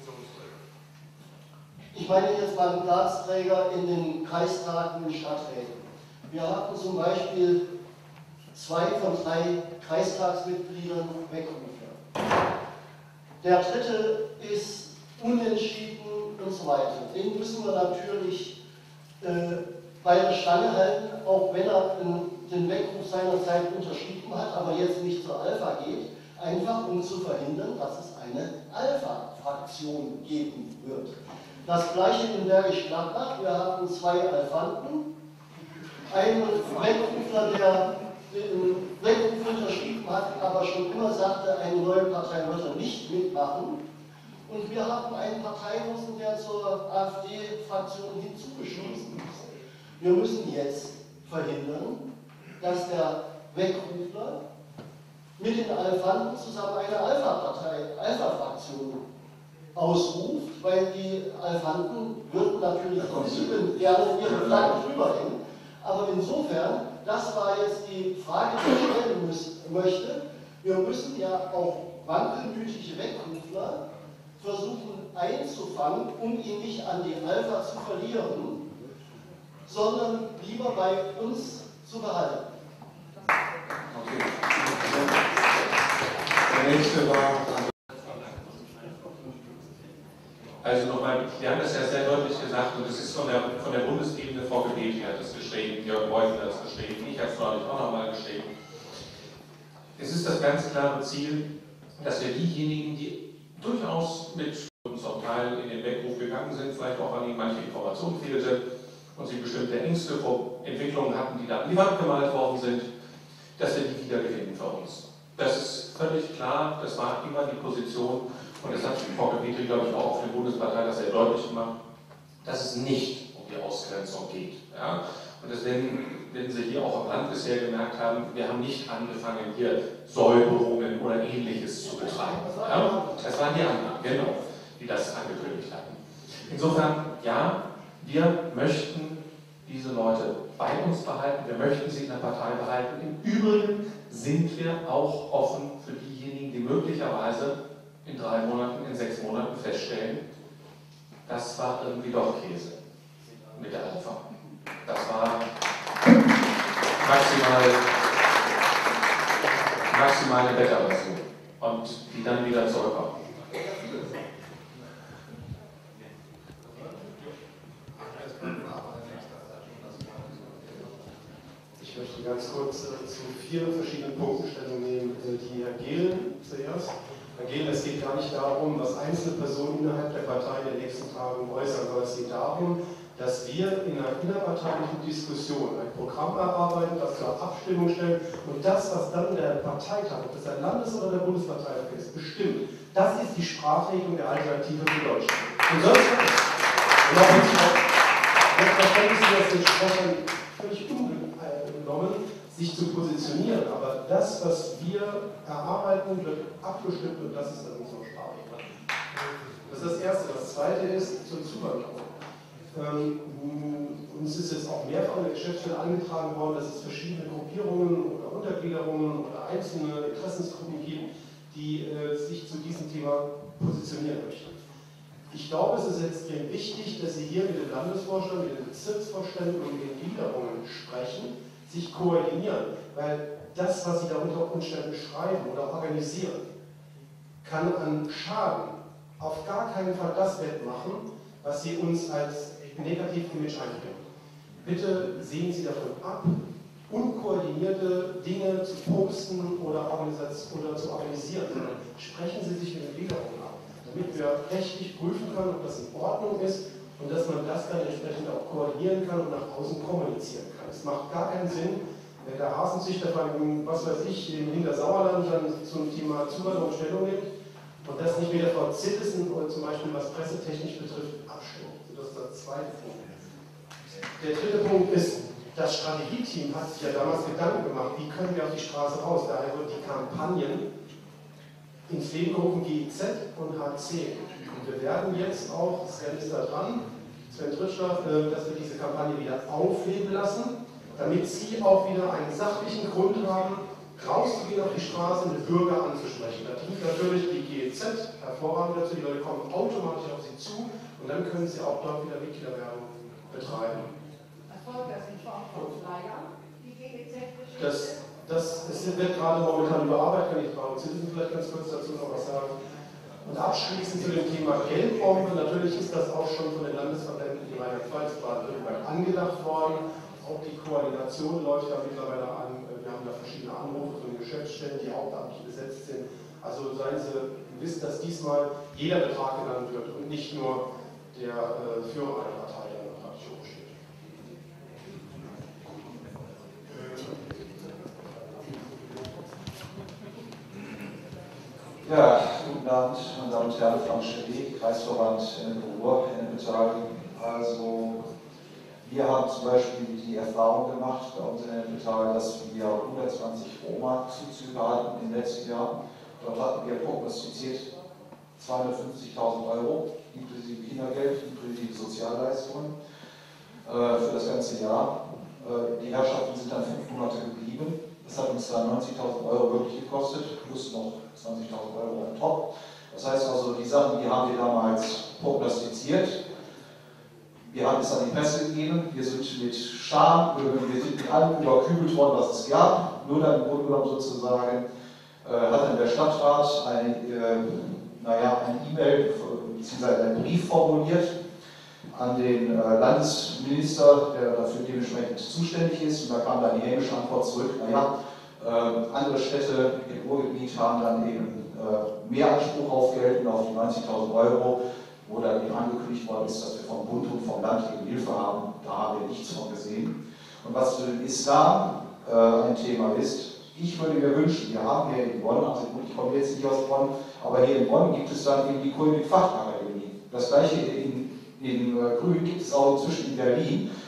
Ich meine jetzt Mandatsträger in den Kreistagen und Stadträten. Wir hatten zum Beispiel 2 von 3 Kreistagsmitgliedern Weckrufler. Der dritte ist unentschieden und so weiter. Den müssen wir natürlich bei der Stange halten, auch wenn er den Weckruf seinerzeit unterschrieben hat, aber jetzt nicht zur Alpha geht, einfach um zu verhindern, dass es eine Alpha-Fraktion geben wird. Das gleiche in Bergisch Gladbach, wir hatten 2 Alphanten, einen Weckrufler, der den Weckruf unterschrieben hat, aber schon immer sagte, eine neue Partei wird er nicht mitmachen. Und wir hatten einen Parteilosen, der zur AfD-Fraktion hinzugeschlossen ist. Wir müssen jetzt verhindern, dass der Weckrufler mit den Alphanten zusammen eine Alpha-Partei, Alpha-Fraktion ausruft, weil die Alphanten würden natürlich liebend gerne ihre Flaggen drüber hängen. Aber insofern, das war jetzt die Frage, die ich stellen möchte, wir müssen ja auch wankelmütige Weckrufler versuchen einzufangen, um ihn nicht an die Alpha zu verlieren, sondern lieber bei uns zu behalten. Okay. Der nächste war. Also nochmal, wir haben das ja sehr deutlich gesagt und es ist von der Bundesebene, Frau Gebet hat es geschrieben, Jörg Meuthen hat es geschrieben, ich habe es neulich auch nochmal geschrieben. Es ist das ganz klare Ziel, dass wir diejenigen, die durchaus mit zum Teil in den Weckruf gegangen sind, vielleicht auch an ihnen manche Informationen fehlte und sie bestimmte Ängste vor Entwicklungen hatten, die da an die Wand gemalt worden sind, dass wir die wiedergewinnen für uns. Das ist völlig klar, das war immer die Position und das hat Frau Petri, glaube ich, auch auf der Bundespartei das sehr deutlich gemacht, dass es nicht um die Ausgrenzung geht. Ja? Und deswegen wenn Sie hier auch am Land bisher gemerkt haben, wir haben nicht angefangen, hier Säuberungen oder Ähnliches zu betreiben. Ja? Das waren die anderen, genau, die das angekündigt hatten. Insofern, ja, wir möchten diese Leute bei uns behalten, wir möchten sie in der Partei behalten. Im Übrigen sind wir auch offen für diejenigen, die möglicherweise in 3 Monaten, in 6 Monaten feststellen, das war irgendwie doch Käse mit der Reform. Das war maximal eine Beta-Version und die dann wieder zurückkommen. Ich möchte ganz kurz zu 4 verschiedenen Punkten Stellung nehmen. Die Herr Gehlen zuerst. Herr Gehlen, es geht gar nicht darum, was einzelne Personen innerhalb der Partei in den nächsten Tagen äußern, sondern es geht darum, dass wir in einer innerparteilichen Diskussion ein Programm erarbeiten, das zur Abstimmung stellen und das, was dann der Parteitag, ob das der Landes- oder der Bundesparteitag ist, bestimmt. Das ist die Sprachregelung der Alternative für Deutschland. Und sonst was. Und auch wenn selbstverständlich ist das den Sprechern völlig ungenommen, sich zu positionieren, aber das, was wir erarbeiten, wird abgestimmt und das ist dann unsere Sprachregelung. Das ist das Erste. Das Zweite ist zur Zuwanderung. Uns ist jetzt auch mehrfach in der Geschäftsstelle angetragen worden, dass es verschiedene Gruppierungen oder Untergliederungen oder einzelne Interessensgruppen gibt, die sich zu diesem Thema positionieren möchten. Ich glaube, es ist extrem wichtig, dass Sie hier mit dem Landesvorstand, mit den Bezirksvorständen und den Gliederungen sprechen, sich koordinieren, weil das, was Sie da unter Umständen schreiben oder organisieren, kann an Schaden auf gar keinen Fall das wettmachen, was Sie uns als Negativ-Image einbringen. Bitte sehen Sie davon ab, unkoordinierte Dinge zu posten oder zu organisieren, sondern sprechen Sie sich mit den Gliederungen ab, damit wir rechtlich prüfen können, ob das in Ordnung ist und dass man das dann entsprechend auch koordinieren kann und nach außen kommunizieren kann. Es macht gar keinen Sinn, wenn der Hasenzüchter von, was weiß ich, in Hintersauerland dann zum Thema Zuwanderung Stellung nimmt und das nicht mit der Frau Zittissen oder zum Beispiel was pressetechnisch betrifft, abstimmt. Das ist der zweite Punkt. Der dritte Punkt ist, das Strategieteam hat sich ja damals Gedanken gemacht, wie können wir auf die Straße raus. Daher wird die Kampagnen ins Leben gerufen, GIZ und H10. Und wir werden jetzt auch, Sven ist da dran, Sven Tritschler, dass wir diese Kampagne wieder aufleben lassen, damit Sie auch wieder einen sachlichen Grund haben, rauszugehen auf die Straße und die Bürger anzusprechen. Da dient natürlich die GEZ hervorragend dazu, die Leute kommen automatisch auf Sie zu und dann können Sie auch dort wieder Mitgliederwerbung betreiben. Erfolgt das in Form von Flyer, die GEZ bestimmt? Das wird gerade momentan überarbeitet, kann ich Frau Zilsen vielleicht ganz kurz dazu noch was sagen. Und abschließend zu dem Thema Geldbombe, natürlich ist das auch schon von den Landesverbänden in Rheinland-Pfalz, Baden-Württemberg angedacht worden. Auch die Koordination läuft da mittlerweile an. Wir haben da verschiedene Anrufe von den Geschäftsstellen, die hauptamtlich besetzt sind. Also seien Sie gewiss, dass diesmal jeder Betrag genannt wird und nicht nur der Führer einer Partei, der noch praktisch hochsteht. Ja, guten Abend, meine Damen und Herren, Frank Schädig, Kreisverband Ruhr, Ennepetal. Also, wir haben zum Beispiel die Erfahrung gemacht bei uns in Ennepetal, dass wir 120 Roma-Zuzüge hatten im letzten Jahr. Dort hatten wir prognostiziert 250.000 €, inklusive Kindergeld, inklusive Sozialleistungen für das ganze Jahr. Die Herrschaften sind dann 5 Monate geblieben. Das hat uns dann 90.000 € wirklich gekostet, plus noch 20.000 € on top. Das heißt also, die Sachen, die haben wir damals prognostiziert. Wir haben es an die Presse gegeben, wir sind mit Scham, wir sind mit allem überkübelt worden, was es gab. Nur dann im Grunde genommen sozusagen hat dann der Stadtrat eine E-Mail bzw. einen Brief formuliert an den Landesminister, der dafür dementsprechend zuständig ist. Und da kam dann die hämische Antwort zurück, naja, andere Städte im Ruhrgebiet haben dann eben mehr Anspruch auf Geld und auf die 90.000 €, wo dann eben angekündigt worden ist, dass wir vom Bund und vom Land eben Hilfe haben. Da haben wir nichts von gesehen. Und was für den Islam ein Thema ist, ich würde mir wünschen, wir haben hier in Bonn, also gut, ich komme jetzt nicht aus Bonn, aber hier in Bonn gibt es dann eben die König-Fachakademie. Das gleiche in Grün gibt es auch inzwischen in Berlin.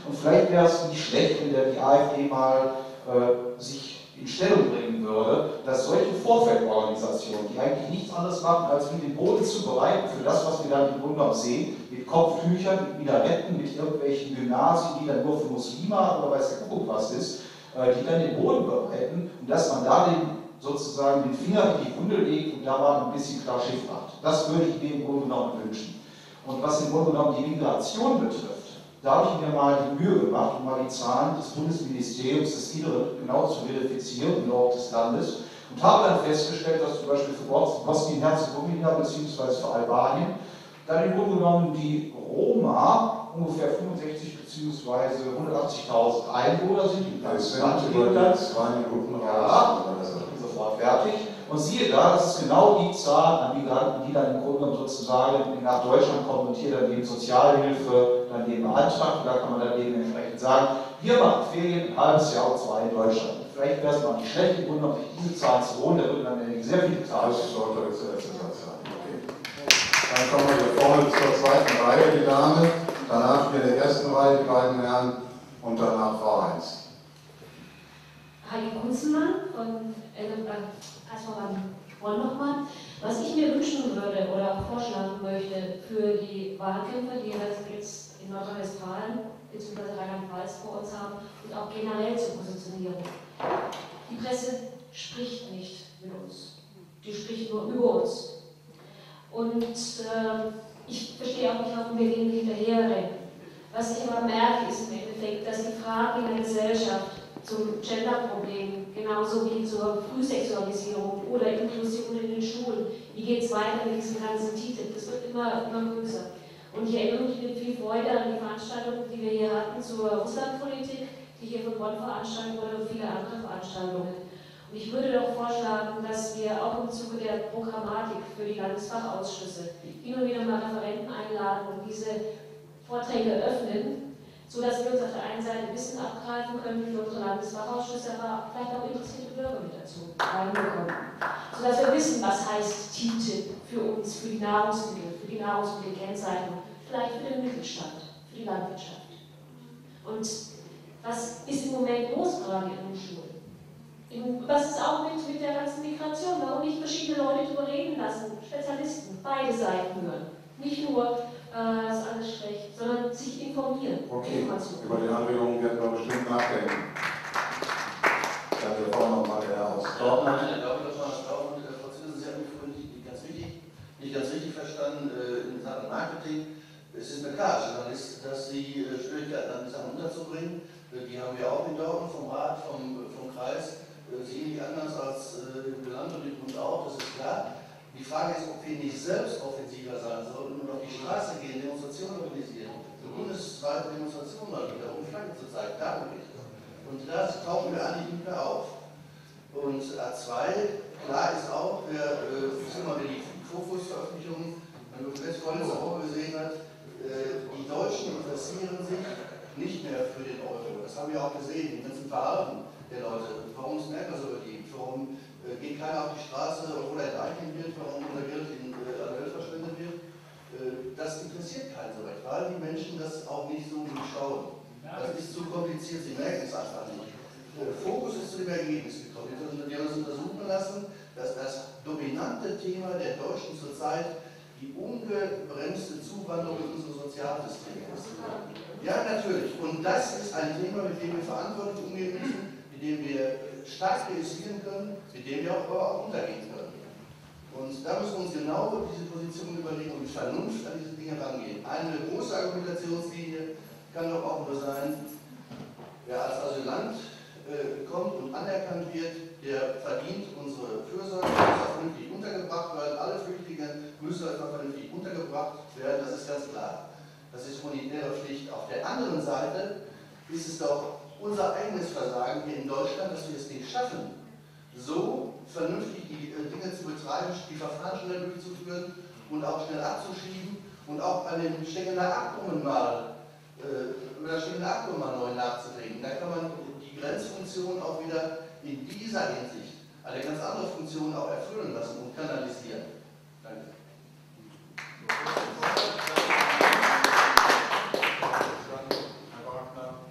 Und vielleicht wäre es nicht schlecht, wenn die AfD mal sich in Stellung bringen würde, dass solche Vorfeldorganisationen, die eigentlich nichts anderes machen, als wie den Boden zu bereiten für das, was wir dann im Grunde genommen sehen, mit Kopftüchern, mit Minaretten, mit irgendwelchen Gymnasien, die dann nur für Muslime oder weiß der Kuckuck was ist, die dann den Boden bereiten und dass man da sozusagen den Finger in die Wunde legt und da mal ein bisschen klar Schiff macht. Das würde ich mir im Grunde genommen wünschen. Und was im Grunde genommen die Migration betrifft, da habe ich mir mal die Mühe gemacht, um mal die Zahlen des Bundesministeriums des Inneren genau zu verifizieren, im Norden des Landes, und habe dann festgestellt, dass zum Beispiel für Bosnien-Herzegowina bzw. für Albanien dann im Grunde genommen die Roma ungefähr 65 bzw. 180.000 Einwohner sind. Das sind über die 2 Minuten raus. Sofort fertig. Und siehe da, das ist genau die Zahl an Migranten, die dann im Grunde genommen sozusagen nach Deutschland kommen und hier dann eben Sozialhilfe dann eben beantragen. Da kann man dann eben entsprechend sagen, wir machen Ferien ein halbes Jahr oder 2 in Deutschland. Vielleicht wäre es mal nicht schlecht, im Grunde genommen sich diese Zahlen zu holen, da würden dann sehr viele Zahlen. Das sollte jetzt der letzte Satz sein. Okay. Dann kommen wir hier vorne zur zweiten Reihe, die Dame, danach in der ersten Reihe die beiden Herren und danach Frau Heinz. Heidi Kunzenmann von Kreisverband Bonn-Nochmann. Was ich mir wünschen würde oder vorschlagen möchte für die Wahlkämpfer, die wir jetzt in Nordrhein-Westfalen bzw. Rheinland-Pfalz vor uns haben und auch generell zur Positionierung. Die Presse spricht nicht mit uns, die spricht nur über uns. Und ich verstehe auch nicht, warum wir denen hinterherrennen. Was ich aber merke, ist im Endeffekt, dass die Fragen in der Gesellschaft zum Gender-Problem, genauso wie zur Frühsexualisierung oder Inklusion in den Schulen. Wie geht es weiter mit diesem ganzen Titel? Das wird immer größer. Und ich erinnere mich mit viel Freude an die Veranstaltung, die wir hier hatten zur Russlandpolitik, die hier von Bonn veranstaltet wurde und viele andere Veranstaltungen. Und ich würde doch vorschlagen, dass wir auch im Zuge der Programmatik für die Landesfachausschüsse hin und wieder mal Referenten einladen und diese Vorträge öffnen, sodass wir uns auf der einen Seite Wissen abgreifen können für unsere Landesfachausschüsse, aber vielleicht auch interessierte Bürger mit dazu reinbekommen. Sodass wir wissen, was heißt TTIP für uns, für die Nahrungsmittelkennzeichnung, vielleicht für den Mittelstand, für die Landwirtschaft. Und was ist im Moment los gerade in den Schulen? Was ist auch mit der ganzen Migration? Warum nicht verschiedene Leute darüber reden lassen? Spezialisten, beide Seiten hören. Nicht nur das ist alles schlecht, sondern sich informieren. Okay, über die Anregungen werden wir bestimmt nachdenken. Dann wir brauchen nochmal der Herr aus Dortmund. Ich glaube, das war das Dortmund. Frau Zimmermann, Sie haben mich vorhin nicht ganz richtig verstanden in Sachen Marketing. Es ist mir klar, als Journalist, dass Sie Schwierigkeiten haben, die Sachen unterzubringen. Die haben wir auch in Dortmund vom Rat, vom Kreis. Sie nicht anders als im Land und im Bund auch, das ist klar. Die Frage ist, ob wir nicht selbst offensiver sein sollten und auf die Straße gehen, Demonstrationen organisieren. Eine bundesweite Demonstration mal wieder, um Flagge zu zeigen, darum geht es. Und da tauchen wir eigentlich nicht mehr auf. Und A2, klar ist auch, wer die Fokus-Veröffentlichung, wenn man das vorletzte Woche gesehen hat, die Deutschen interessieren sich nicht mehr für den Euro. Das haben wir auch gesehen, die ganzen Verhalten der Leute. Warum ist Merkel so beliebt? Warum geht keiner auf die Straße, obwohl er enteignet wird, warum unser Geld an der Welt verschwendet wird? Das interessiert keinen so recht, weil die Menschen das auch nicht so durchschauen. Das ist zu kompliziert, sie merken es einfach nicht. Fokus ist zu dem Ergebnis gekommen. Wir haben uns untersuchen lassen, dass das dominante Thema der Deutschen zurzeit die ungebremste Zuwanderung in unsere Sozialsysteme ist. Ja, natürlich. Und das ist ein Thema, mit dem wir verantwortlich umgehen müssen, mit dem wir stark realisieren können, mit dem wir auch untergehen können. Und da müssen wir uns genau diese Position überlegen und mit Vernunft an diese Dinge rangehen. Eine große Argumentationslinie kann doch auch nur sein, wer als Asylant kommt und anerkannt wird, der verdient unsere Fürsorge, muss vernünftig untergebracht werden. Alle Flüchtlinge müssen einfach vernünftig untergebracht werden, das ist ganz klar. Das ist humanitäre Pflicht. Auf der anderen Seite ist es doch unser eigenes Versagen hier in Deutschland, dass wir es nicht schaffen, so vernünftig die Dinge zu betreiben, die Verfahren schnell durchzuführen und auch schnell abzuschieben und auch an den Schengener Abkommen mal neu nachzudenken. Da kann man die Grenzfunktion auch wieder in dieser Hinsicht eine ganz andere Funktion auch erfüllen lassen und kanalisieren. Danke. Herr Wagner.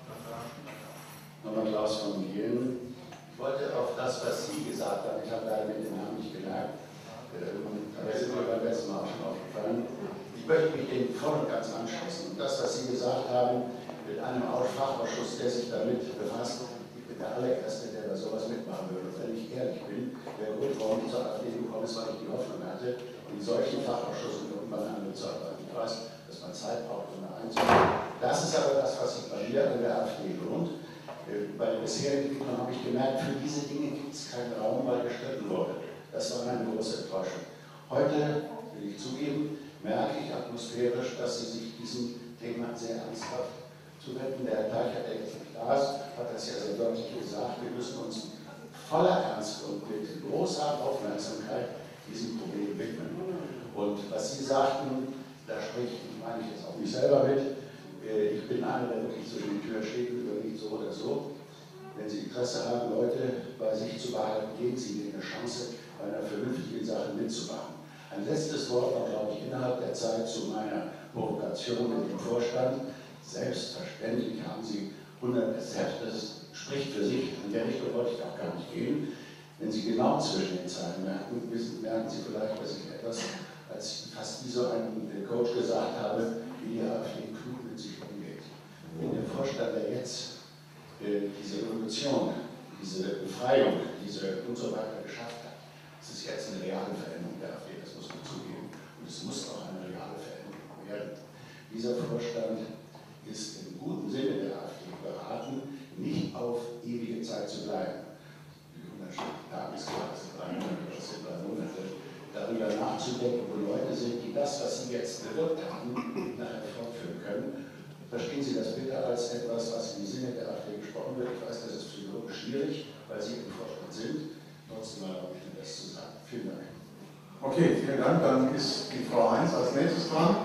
gesagt haben, mit einem Fachausschuss, der sich damit befasst. Ich bin der allererste, der da sowas mitmachen würde. Und wenn ich ehrlich bin, der Grund, warum ich zur AfD gekommen ist, weil ich die Hoffnung hatte, in solchen Fachausschüssen irgendwann an mitzuarbeiten. Ich weiß, dass man Zeit braucht, um da einzugehen. Das ist aber das, was sich bei mir an der AfD lohnt. Bei den bisherigen Entwicklungen habe ich gemerkt, für diese Dinge gibt es keinen Raum, weil gestritten wurde. Das war eine große Enttäuschung. Heute, will ich zugeben, merke ich atmosphärisch, dass Sie sich diesem Thema sehr ernsthaft zuwenden. Der Herr Teicher, der jetzt nicht da ist, hat das ja sehr deutlich gesagt. Wir müssen uns voller Ernst und mit großer Aufmerksamkeit diesem Problem widmen. Und was Sie sagten, da meine ich jetzt auch mich selber mit. Ich bin einer, der wirklich zwischen die Tür steht und überlegt so oder so. Wenn Sie Interesse haben, Leute bei sich zu behalten, geben Sie ihnen eine Chance, bei einer vernünftigen Sache mitzumachen. Ein letztes Wort noch, glaube ich, innerhalb der Zeit zu meiner Provokation mit dem Vorstand. Selbstverständlich haben Sie 100, das spricht für sich, in der Richtung wollte ich auch gar nicht gehen. Wenn Sie genau zwischen den Zeilen merken Sie vielleicht, dass ich etwas, als fast wie so ein Coach gesagt habe, wie die AfD klug mit sich umgeht. Wenn der Vorstand, der jetzt diese Revolution, diese Befreiung, diese und so weiter geschafft hat, es ist jetzt eine reale Veränderung der AfD, das muss man zugeben. Und es muss auch eine reale Veränderung werden. Dieser Vorstand ist im guten Sinne der AfD beraten, nicht auf ewige Zeit zu bleiben. Die 100 Tage ist klar, das sind 3 Monate, das sind 3 Monate. Darüber nachzudenken, wo Leute sind, die das, was sie jetzt bewirkt haben, nachher fortführen können. Verstehen Sie das bitte als etwas, was im Sinne der AfD gesprochen wird? Ich weiß, das ist psychologisch schwierig, weil Sie im Vorstand sind. Trotzdem erlaube ich mir das zu sagen. Vielen Dank. Okay, vielen Dank. Dann ist die Frau Heinz als nächstes dran.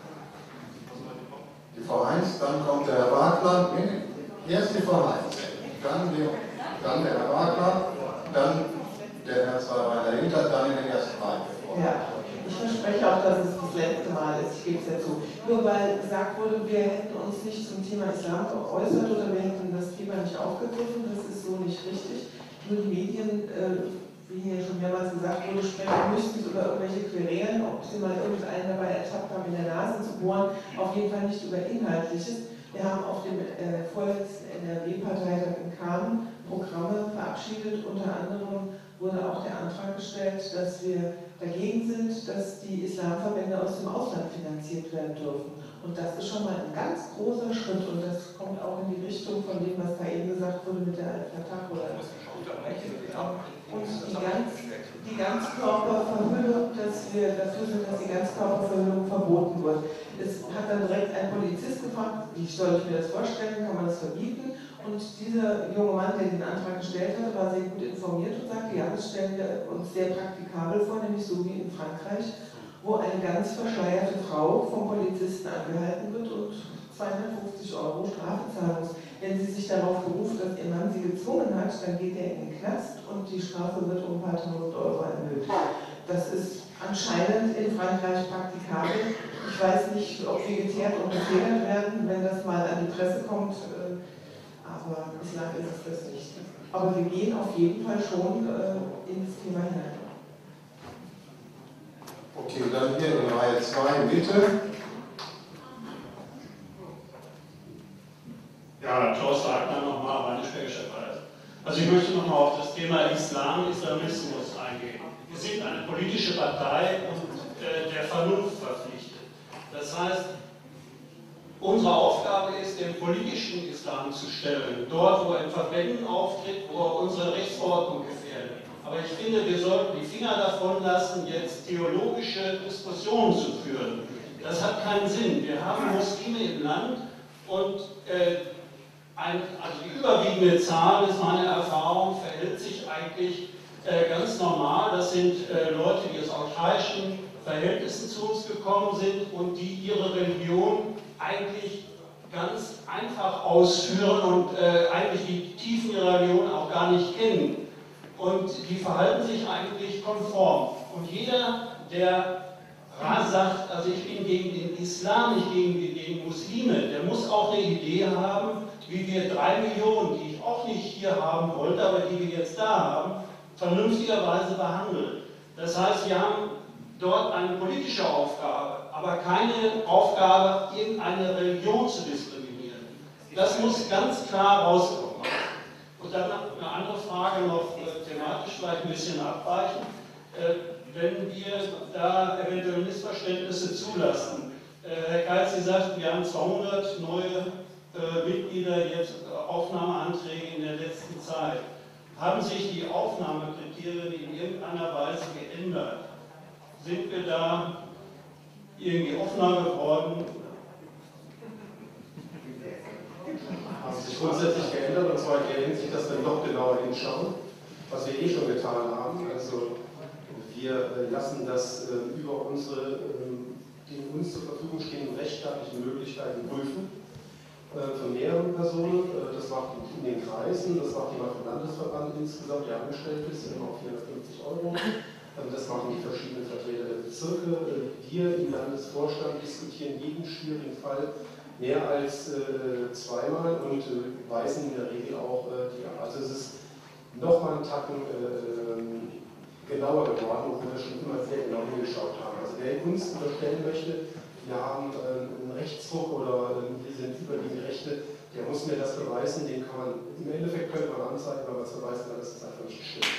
Die Frau Heinz, dann kommt der Herr Wagner. Nee, erst die Frau Heinz, dann der Herr Wagner, dann der Herr Zweirein dahinter, dann in der ersten Reihe. Ja, ich verspreche auch, dass es das letzte Mal ist, ich gebe es ja zu. Nur weil gesagt wurde, wir hätten uns nicht zum Thema Islam geäußert oder wir hätten das Thema nicht aufgegriffen, das ist so nicht richtig. Nur die Medien, wie hier schon mehrmals gesagt wurde, sprechen müssten über irgendwelche Querelen, ob sie mal irgendeinen dabei ertappt haben, in der Nase zu bohren, auf jeden Fall nicht über Inhaltliches. Wir haben auf dem vorletzten NRW-Parteitag in Kamen Programme verabschiedet, unter anderem wurde auch der Antrag gestellt, dass wir dagegen sind, dass die Islamverbände aus dem Ausland finanziert werden dürfen. Und das ist schon mal ein ganz großer Schritt und das kommt auch in die Richtung von dem, was da eben gesagt wurde mit der Al-Fatah oder und die Ganzkörperverhüllung, dass wir dafür sind, dass die Ganzkörperverhüllung verboten wird. Es hat dann direkt ein Polizist gefragt, wie soll ich mir das vorstellen, kann man das verbieten? Und dieser junge Mann, der den Antrag gestellt hatte, war sehr gut informiert und sagte, ja, das stellen wir uns sehr praktikabel vor, nämlich so wie in Frankreich, wo eine ganz verschleierte Frau vom Polizisten angehalten wird und 250 € Strafe zahlen muss. Wenn sie sich darauf beruft, dass ihr Mann sie gezwungen hat, dann geht er in den Knast und die Strafe wird um ein paar tausend € erhöht. Das ist anscheinend in Frankreich praktikabel. Ich weiß nicht, ob wir geteert und gefedert werden, wenn das mal an die Presse kommt. Aber bislang ist es das nicht. Aber wir gehen auf jeden Fall schon ins Thema hinein. Okay, dann hier in Reihe 2, bitte. Ja, Klaus Wagner nochmal, Rheinisch-Bergischer Kreis. Also ich möchte nochmal auf das Thema Islamismus eingehen. Wir sind eine politische Partei und der Vernunft verpflichtet. Das heißt, unsere Aufgabe ist, den politischen Islam zu stellen, dort, wo ein Verbrechen auftritt, wo unsere Rechtsordnung gefährdet. Aber ich finde, wir sollten die Finger davon lassen, jetzt theologische Diskussionen zu führen. Das hat keinen Sinn. Wir haben Muslime im Land und also die überwiegende Zahl, ist meine Erfahrung, verhält sich eigentlich ganz normal. Das sind Leute, die aus archaischen Verhältnissen zu uns gekommen sind und die ihre Religion eigentlich ganz einfach ausführen und eigentlich die Tiefen ihrer Religion auch gar nicht kennen. Und die verhalten sich eigentlich konform. Und jeder, der sagt, also ich bin gegen den Islam, nicht gegen Muslime, der muss auch eine Idee haben, wie wir 3 Millionen, die ich auch nicht hier haben wollte, aber die wir jetzt da haben, vernünftigerweise behandeln. Das heißt, wir haben dort eine politische Aufgabe, aber keine Aufgabe, irgendeine Religion zu diskutieren. Das muss ganz klar rauskommen. Und dann eine andere Frage noch thematisch vielleicht ein bisschen abweichen. Wenn wir da eventuell Missverständnisse zulassen. Herr Geitz, Sie sagten, wir haben 200 neue Mitglieder, jetzt Aufnahmeanträge in der letzten Zeit. Haben sich die Aufnahmekriterien in irgendeiner Weise geändert? Sind wir da irgendwie offener geworden? Haben sich grundsätzlich geändert, und zwar in der Hinsicht, dass wir noch genauer hinschauen, was wir schon getan haben. Also wir lassen das über unsere in uns zur Verfügung stehenden rechtsstaatlichen Möglichkeiten prüfen von mehreren Personen. Das macht in den Kreisen, das macht jemand vom Landesverband insgesamt, der angestellt ist, immer auf 450 €. Das machen die verschiedenen Vertreter der Bezirke. Wir im Landesvorstand diskutieren jeden schwierigen Fall mehr als zweimal und weisen in der Regel auch die ab. Also es ist nochmal einen Tacken genauer geworden, obwohl wir schon immer sehr genau hingeschaut haben. Also wer uns unterstellen möchte, wir haben einen Rechtsdruck oder wir sind über die Rechte, der muss mir das beweisen, den kann man, im Endeffekt könnte man anzeigen, wenn man es beweisen kann, dass es einfach nicht stimmt.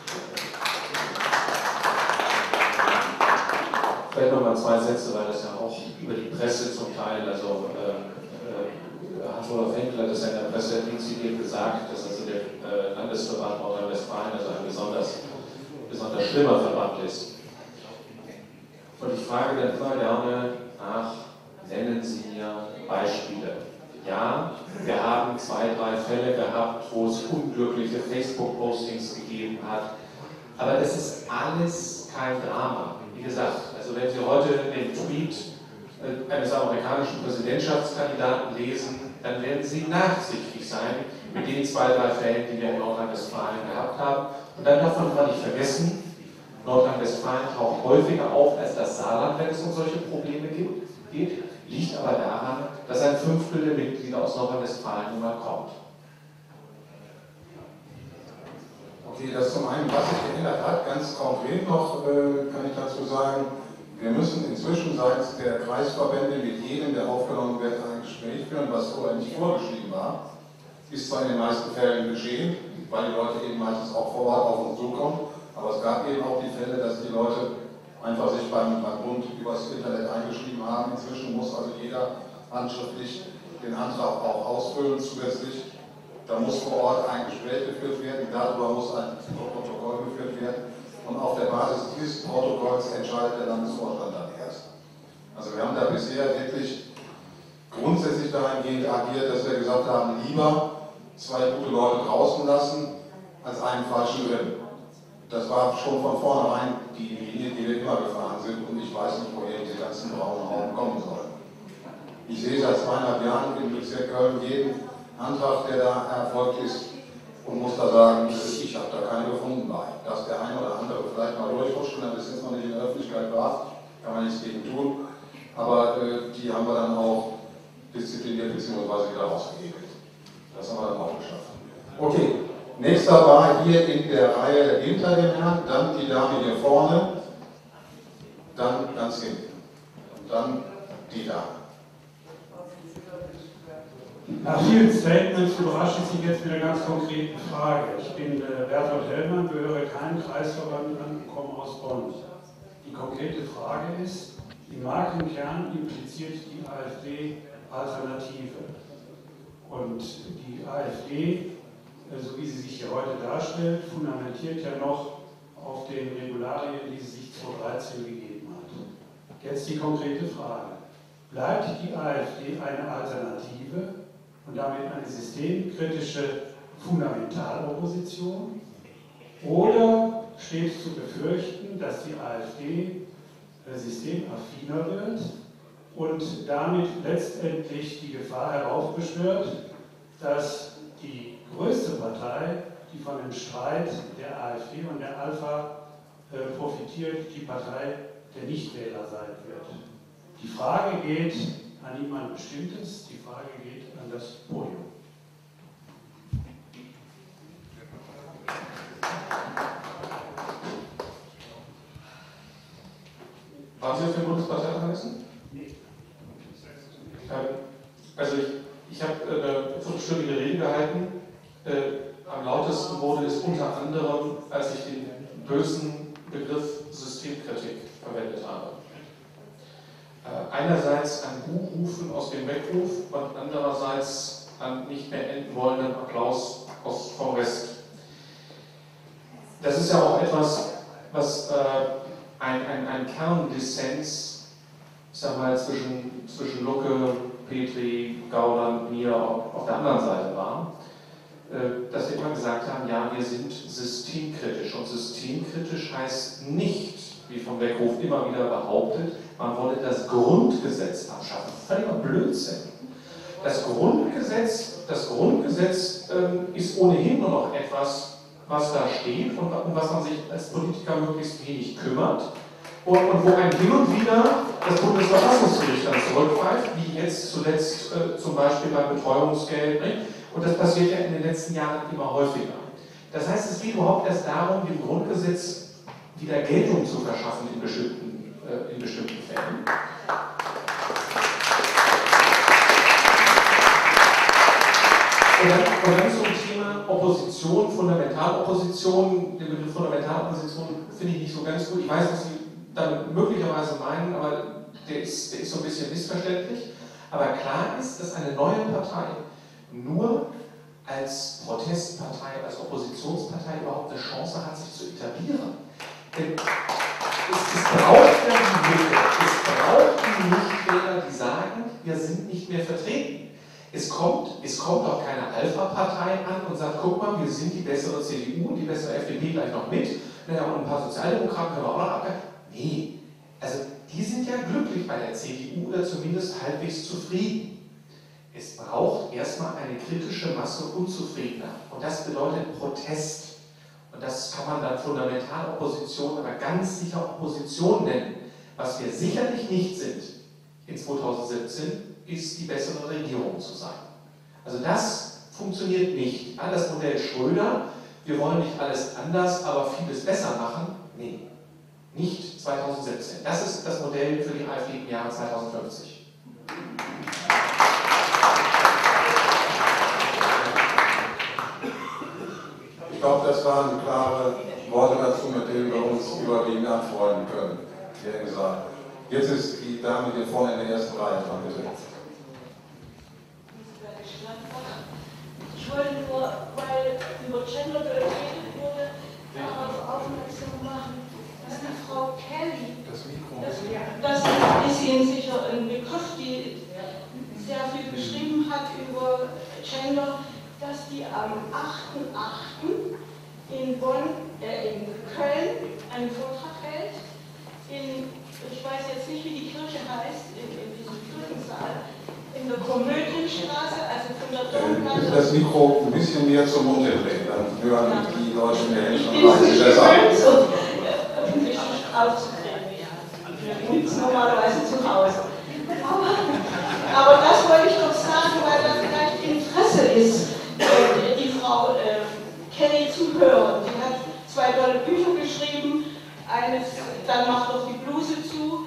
Vielleicht nochmal 2 Sätze, weil das ja auch über die Presse zum Teil, also Hans-Olaf Henkel hat das ja in der Presse initiiert gesagt, dass also der Landesverband Nordrhein-Westfalen also ein besonders schlimmer Verband ist. Und ich frage dann immer gerne nach, nennen Sie mir Beispiele. Ja, wir haben 2, 3 Fälle gehabt, wo es unglückliche Facebook-Postings gegeben hat, aber das ist alles kein Drama. Wie gesagt, also wenn Sie heute den Tweet eines amerikanischen Präsidentschaftskandidaten lesen, dann werden Sie nachsichtig sein mit den 2, 3 Fällen, die wir in Nordrhein-Westfalen gehabt haben. Und dann darf man nicht vergessen, Nordrhein-Westfalen taucht häufiger auf als das Saarland, wenn es um solche Probleme geht, liegt aber daran, dass ein 5. der Mitglieder aus Nordrhein-Westfalen immer kommt. Okay, das zum einen, was sich geändert hat, ganz konkret noch, kann ich dazu sagen, wir müssen inzwischen seitens der Kreisverbände mit jedem, der aufgenommen wird, ein Gespräch führen, was vorher nicht vorgeschrieben war. Ist zwar in den meisten Fällen geschehen, weil die Leute eben meistens auch vor Ort auf uns zukommen, aber es gab eben auch die Fälle, dass die Leute einfach sich beim Bund übers Internet eingeschrieben haben. Inzwischen muss also jeder handschriftlich den Antrag auch ausfüllen zusätzlich. Da muss vor Ort ein Gespräch geführt werden, darüber muss ein Protokoll geführt werden und auf der Basis dieses Protokolls entscheidet der Landesvorstand dann erst. Also wir haben da bisher wirklich grundsätzlich dahingehend agiert, dass wir gesagt haben, lieber 2 gute Leute draußen lassen, als einen falschen drin. Das war schon von vornherein die Linie, die wir immer gefahren sind, und ich weiß nicht, woher diese ganzen braunen Augen kommen sollen. Ich sehe seit 2,5 Jahren im Bezirk Köln jeden Antrag, der da erfolgt ist, und muss da sagen, ich habe da keine gefunden bei. Dass der eine oder andere vielleicht mal durchrutscht und dann bis jetzt noch nicht in der Öffentlichkeit war, kann man nichts gegen tun, aber die haben wir dann auch diszipliniert bzw. wieder rausgehebelt. Das haben wir dann auch geschafft. Okay, nächster war hier in der Reihe hinter dem Herrn, dann die Dame hier vorne, dann ganz hinten und dann die Dame. Nach vielen Statements überrascht es mich jetzt mit einer ganz konkreten Frage. Ich bin Bertolt Hellmann, gehöre keinem Kreisverband an, komme aus Bonn. Die konkrete Frage ist, im Markenkern impliziert die AfD Alternative. Und die AfD, so wie sie sich hier heute darstellt, fundamentiert ja noch auf den Regularien, die sie sich 2013 gegeben hat. Jetzt die konkrete Frage. Bleibt die AfD eine Alternative und damit eine systemkritische Fundamentalopposition? Oder steht zu befürchten, dass die AfD systemaffiner wird und damit letztendlich die Gefahr heraufbeschwört, dass die größte Partei, die von dem Streit der AfD und der Alpha profitiert, die Partei der Nichtwähler sein wird? Die Frage geht an niemand Bestimmtes, die Frage geht an das Podium. Waren Sie auf dem Bundesparteitag? Nee. Also Ich habe eine viertelstündige Rede gehalten. Am lautesten wurde es unter anderem, als ich den bösen Begriff Systemkritik verwendet habe. Einerseits an Buchrufen aus dem Weckruf und andererseits an nicht mehr enden wollenden Applaus vom Rest. Das ist ja auch etwas, was ein Kerndissens, ich sag mal, zwischen Lucke, Petri, Gauland, mir auf der anderen Seite war, dass wir immer gesagt haben, ja, wir sind systemkritisch. Und systemkritisch heißt nicht, wie vom Weckruf immer wieder behauptet, man wolle das Grundgesetz abschaffen. Völliger Blödsinn. Das Grundgesetz ist ohnehin nur noch etwas, was da steht und um was man sich als Politiker möglichst wenig kümmert. Und wo ein hin und wieder das Bundesverfassungsgericht dann zurückgreift, wie jetzt zuletzt zum Beispiel beim Betreuungsgeld. Nicht? Und das passiert ja in den letzten Jahren immer häufiger. Das heißt, es geht überhaupt erst darum, dem Grundgesetz wieder Geltung zu verschaffen in bestimmten Fällen. Und dann zum Thema Opposition, Fundamentalopposition. Den Begriff Fundamentalopposition finde ich nicht so ganz gut. Ich weiß, was Sie damit möglicherweise meinen, aber der ist so ein bisschen missverständlich. Aber klar ist, dass eine neue Partei nur als Protestpartei, als Oppositionspartei überhaupt eine Chance hat, sich zu etablieren. Denn es braucht ja die Mitte, es braucht die Nichtwähler, die sagen, wir sind nicht mehr vertreten. Es kommt auch keine Alpha-Partei an und sagt, guck mal, wir sind die bessere CDU und die bessere FDP gleich noch mit. Naja, und ein paar Sozialdemokraten können wir auch noch abgeben. Nee, also die sind ja glücklich bei der CDU oder zumindest halbwegs zufrieden. Es braucht erstmal eine kritische Masse Unzufriedener. Und das bedeutet Protest. Und das kann man dann Fundamentalopposition, aber ganz sicher Opposition nennen. Was wir sicherlich nicht sind in 2017, ist die bessere Regierung zu sein. Also das funktioniert nicht. Ja, das Modell Schröder, wir wollen nicht alles anders, aber vieles besser machen. Nee, nicht 2017. Das ist das Modell für die AfD im Jahre 2050. Ich glaube, das waren klare Worte dazu, mit denen wir uns überwiegend anfreunden können. Wie gesagt. Jetzt ist die Dame hier vorne in der ersten Reihe dran, bitte. Ich wollte nur, weil über Gender geredet wurde, darauf aufmerksam machen, dass die Frau Kelly, das ist Ihnen sicher ein Begriff, die sehr viel geschrieben hat über Gender, dass die am 8.8. in Köln einen Vortrag hält, ich weiß jetzt nicht, wie die Kirche heißt, in diesem Kirchensaal, in der Komödienstraße, also von der Domplatte. Das Mikro ein bisschen mehr zum Mund drehen, dann hören die Leute in der Hände schon Ich bin es gewöhnt, öffentlich aufzutreten. Ich übe es normalerweise zu Hause. Aber das wollte ich doch sagen, weil da vielleicht Interesse ist, die Frau Kelly zu hören. Sie hat 2 tolle Bücher geschrieben, eines, dann macht doch die Bluse zu.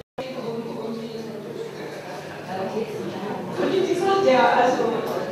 Ja, also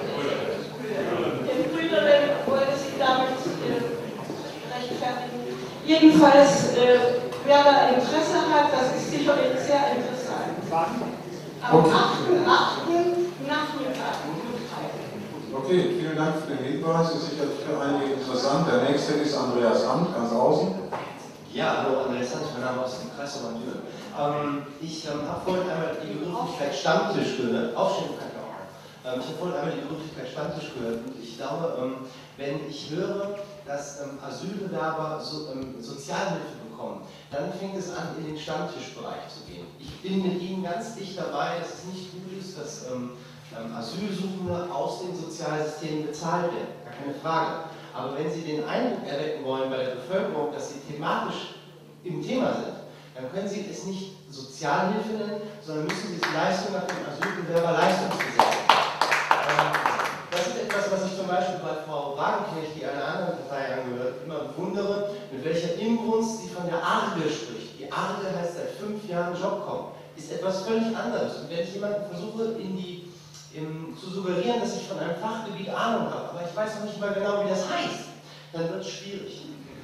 den Brüdern wollte sie damit rechtfertigen. Jedenfalls, wer da Interesse hat, das ist sicherlich sehr interessant. Am 8.8. Nachmittag. Okay, vielen Dank für den Hinweis. Das ist sicherlich für einige interessant. Der nächste ist Andreas Hand, ganz außen. Ja, hallo Andreas Hand, mein Name ist aus dem Kreisverband Lübeck. Ich habe vorhin einmal die Begrifflichkeit Stammtisch gehört. Ich habe vorhin einmal die Begrifflichkeit Stammtisch gehört und ich glaube, wenn ich höre, dass Asylbewerber Sozialhilfe bekommen, dann fängt es an, in den Stammtischbereich zu gehen. Ich bin mit Ihnen ganz dicht dabei, dass es nicht gut ist, dass Asylsuchende aus den Sozialsystemen bezahlt werden, gar keine Frage. Aber wenn Sie den Eindruck erwecken wollen bei der Bevölkerung, dass Sie thematisch im Thema sind, dann können Sie es nicht Sozialhilfe nennen, sondern müssen Sie es Leistung nach dem Asylbewerberleistungsgesetz nennen. Das ist etwas, was ich zum Beispiel bei Frau Wagenknecht, die einer anderen Partei angehört, immer bewundere, mit welcher Inbrunst sie von der ARGE spricht. Die ARGE heißt seit 5 Jahren Jobcom. Ist etwas völlig anderes. Und wenn ich jemanden versuche, zu suggerieren, dass ich von einem Fachgebiet Ahnung habe, aber ich weiß noch nicht mal genau, wie das heißt, dann wird es schwierig.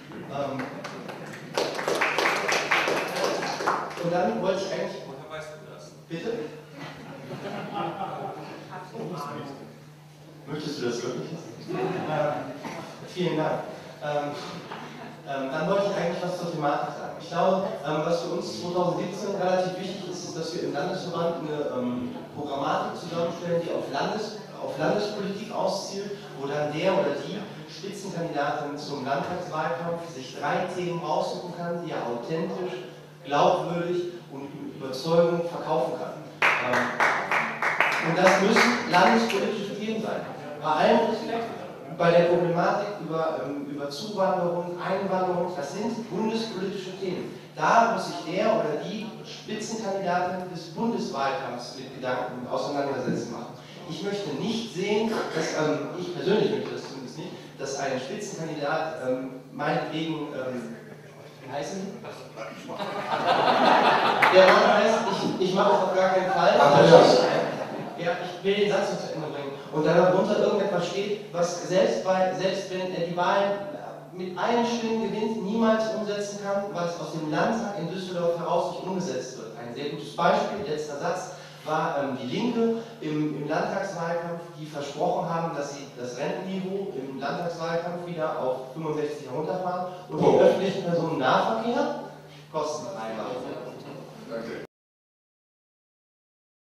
Und dann wollte ich eigentlich... Woher weißt du das? Bitte? Möchtest du das wirklich? Vielen Dank. Dann wollte ich eigentlich was zur Thematik sagen. Ich glaube, was für uns 2017 relativ wichtig ist, ist, dass wir im Landesverband eine Programmatik zusammenstellen, die auf Landespolitik auszielt, wo dann der oder die Spitzenkandidatin zum Landtagswahlkampf sich 3 Themen raussuchen kann, die er authentisch, glaubwürdig und mit Überzeugung verkaufen kann. Und das müssen landespolitische Themen sein. Bei allem Respekt, bei der Problematik über Zuwanderung, Einwanderung, das sind bundespolitische Themen. Da muss sich der oder die Spitzenkandidatin des Bundeswahlkampfs mit Gedanken auseinandersetzen machen. Ich möchte nicht sehen, dass, ich persönlich möchte das zumindest nicht, dass ein Spitzenkandidat meinetwegen, wie heißen Sie? Der Mann heißt, ich mache es auf gar keinen Fall. Ja, ich will den Satz noch zu Ende bringen. Und dann darunter irgendetwas steht, was selbst wenn er die Wahlen mit allen Stimmen gewinnt, niemals umsetzen kann, was aus dem Landtag in Düsseldorf heraus nicht umgesetzt wird. Ein sehr gutes Beispiel, letzter Satz, war die Linke im Landtagswahlkampf, die versprochen haben, dass sie das Rentenniveau im Landtagswahlkampf wieder auf 65 herunterfahren und den öffentlichen Personennahverkehr kostenfrei machen. Danke.